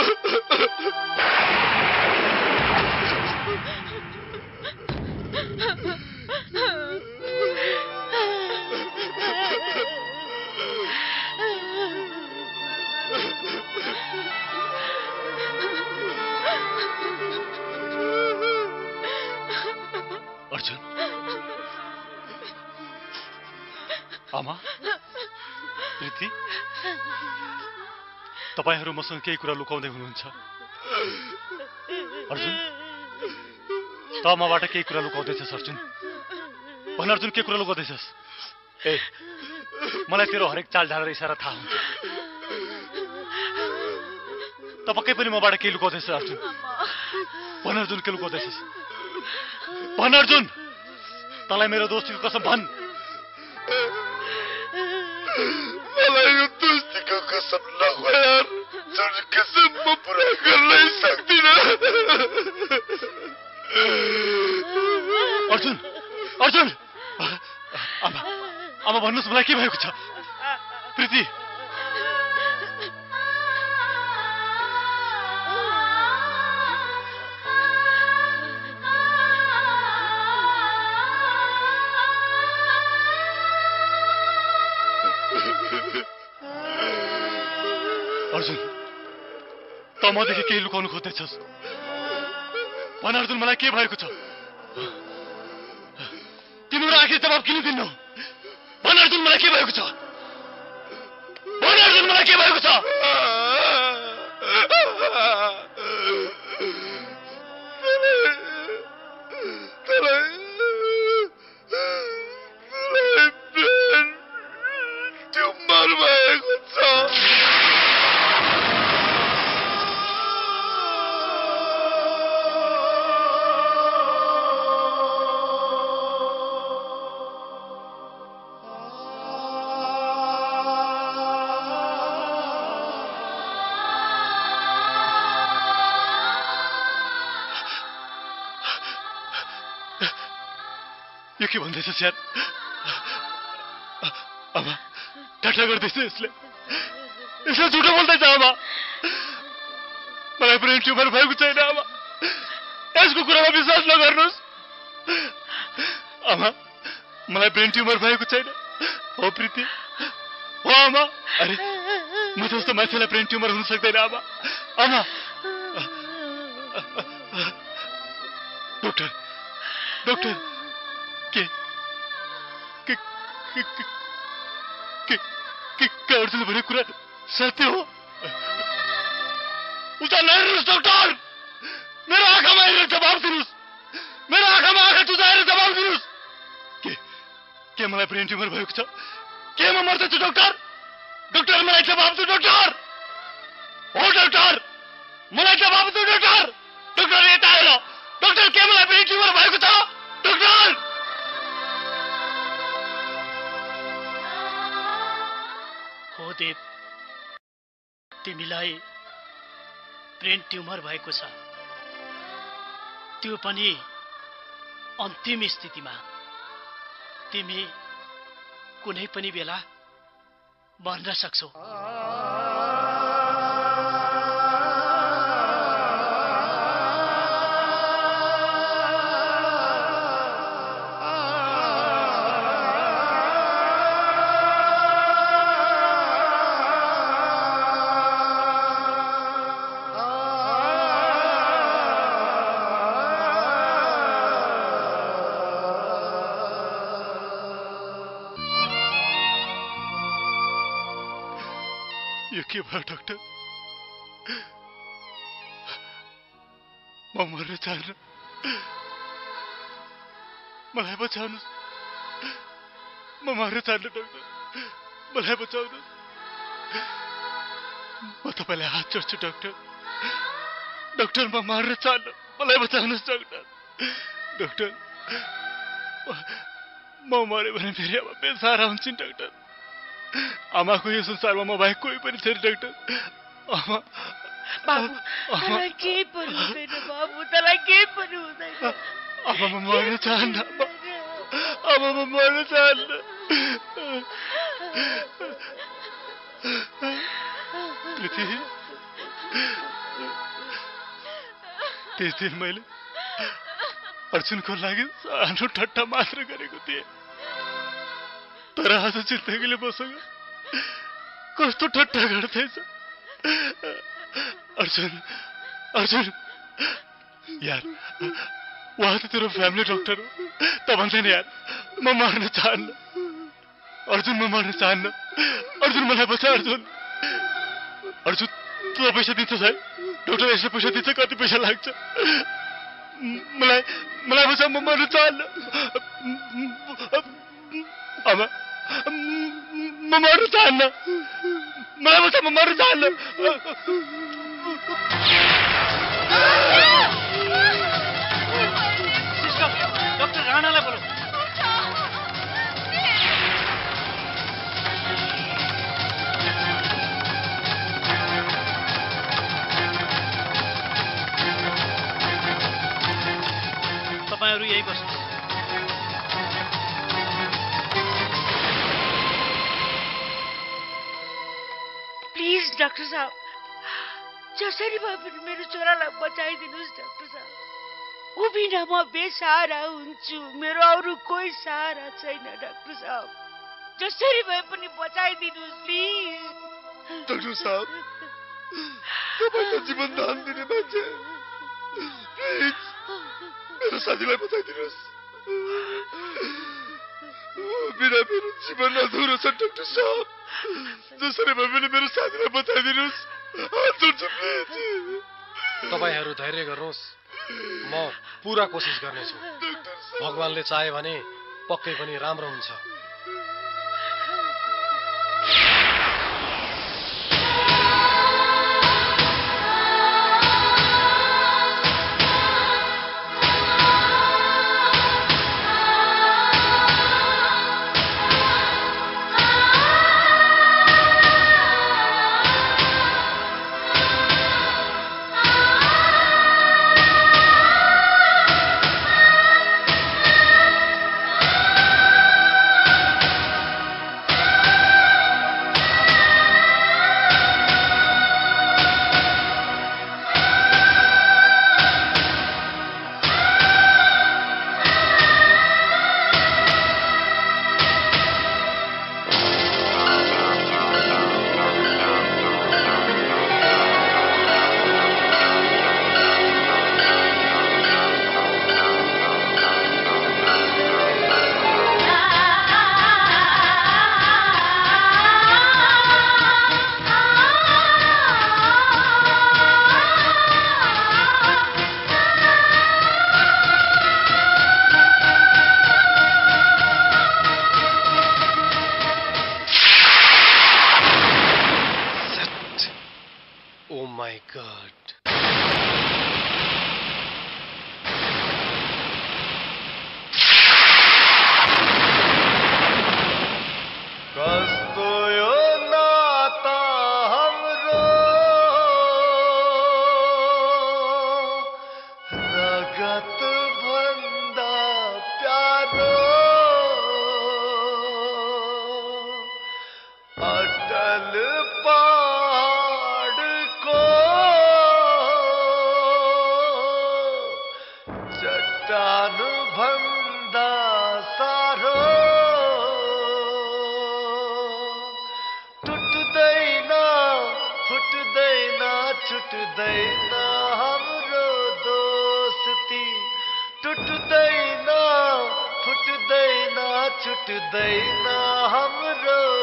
अर्जुन, आमा, प्रीति, तपाईहरू मसँग केही कुरा लुकाउँदै हुनुहुन्छ? अर्जुन, त मबाट केही कुरा लुकाउँदैछस्? अर्जुन भन, अर्जुन के कुरा लुकाउँदैछस्? ए, मलाई तेरो हरेक चाल ढाल र इसारा थाहा हुन्छ। त पक्कै पनि मबाट केही लुकाउँदैछ अर्जुन। भन अर्जुन, के लुकाउँदैछस्? भन अर्जुन, तँलाई मेरो दोस्तीको कसम भन। मलाई यो दोस्तीको कसम नखो यार, जुन कसम म पुरा गर्नै सक्दिनँ। अर्जुन, अर्जुन, आमा, आमा भन्नुहोस् मलाई के भएको छ? प्रीति, अर्जुन, त मदेखि केही लुकाउनु खोज्दैछस्? भन अर्जुन, मलाई के भएको छ? तिम्रो आखिर जवाब किन दिन्नौ? भन अर्जुन, मलाई के भएको छ? भन अर्जुन, मलाई के भएको छ? ट्युमर भएको छ। यो के भन्दैछस् यार? आमा, ठाट्टा गर्दैछ यसले, यसले झुटो बोल्दैछ आमा। मलाई ब्रेन ट्युमर भएको छैन आमा, यसको कुरामा विश्वास नगर्नुहोस्। आमा, मलाई ब्रेन ट्युमर भएको छैन। हो प्रीति, हो आमा। अरे, म जस्तो मान्छेलाई ब्रेन ट्युमर हुन सक्दैन आमा। आमा, डॉक्टर, डॉक्टर, के अर्जुन भनेको कुरा सत्य हो? उता नहेर्नुहोस् डॉक्टर, मेरो आँखामा हेरेर जवाब दिनुहोस्। मेरो आँखामा आँखा चुचाएर जवाब दिनुहोस्। के मलाई ब्रेन ट्युमर भएको छ? के म मर्दैछु डॉक्टर? डॉक्टर, मलाई जवाब दिनु डॉक्टर। हो डॉक्टर, मलाई जवाब दिनु डॉक्टर। डॉक्टर यता आएर, डॉक्टर के मलाई ब्रेन ट्युमर भएको छ? डॉक्टर, हो देव, तिमीलाई ब्रेन ट्युमर भएको छ, त्यो पनि अन्तिम स्थितिमा। तिमी कुनै पनि बेला मर्न सक्छौ। यो के भयो डाक्टर? म मर्न चाहन्न, मलाई बचाउनुहोस्। म मर्न चाहन्न डाक्टर, मलाई बचाउनुहोस्। म तपाईँलाई हात जोड्छु डाक्टर। डाक्टर, म मर्न चाहन्न, मलाई बचाउनुहोस् डाक्टर। डाक्टर, म म मऱ्यो भने फेरि अब बेसहारा हुन्छन् डाक्टर। आमाको यो संसारमा म बाहेक कोही पनि छैन डाक्टर। आमा बाबु तँलाई केही पनि हुँदैन बाबु, तँलाई केही पनि हुँदैन। अब म मर्न चाहन्न, अब म मर्न चाहन्न। त्यस दिन मैले अर्जुनको लागि सानो ठट्टा मात्र गरेको थिएँ, तर आज जिन्दगीले मसँग कस्तो ठट्टा गर्दैछ। अर्जुन अर्जुन यार, उहाँ त तेरो फ्यामिली डक्टर हो, त भन्छ नि यार म मर्न चाहन्न। अर्जुन म मर्न चाहन्न। अर्जुन मलाई बचा। अर्जुन अर्जुन तँ पैसा दिन्छ है? डक्टर यसो पैसा दिन्छ? कति पैसा लाग्छ? मलाई मलाई बचा, म मर्न चाहन्न। आमा म मर्न चाहन्न। मलाई बचा, म मर्न चाहन्न। डाक्टर राणालाई बोलाऊ। तपाईहरु यही बस्नु। प्लिज डाक्टर साहब, जसरी भए पनि मेरो छोरालाई बचाइदिनुहोस् डाक्टर साहब। ऊ बिना म बेसहारा हुन्छु, मेरो अरू कोही सहारा छैन डाक्टर साहब। जसरी भए पनि बचाइदिनुहोस् प्लिज। डाक्टर साहब, तपाईँ त जीवन दान दिने मान्छे, प्लिज मेरो साथीलाई बचाइदिनुहोस्। बिना मेरो जीवन अधुरो छ डाक्टर साहब। जसरी भए पनि मेरो साथीलाई बचाइदिनुहोस्। हात जोड्छु प्लिज। तपाईहरु धैर्य गर्नुहोस्, म पूरा कोसिस गर्नेछु। भगवानले चाहे भने पक्कै पनि राम्रो हुन्छ।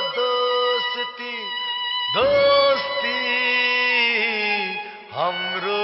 हाम्रो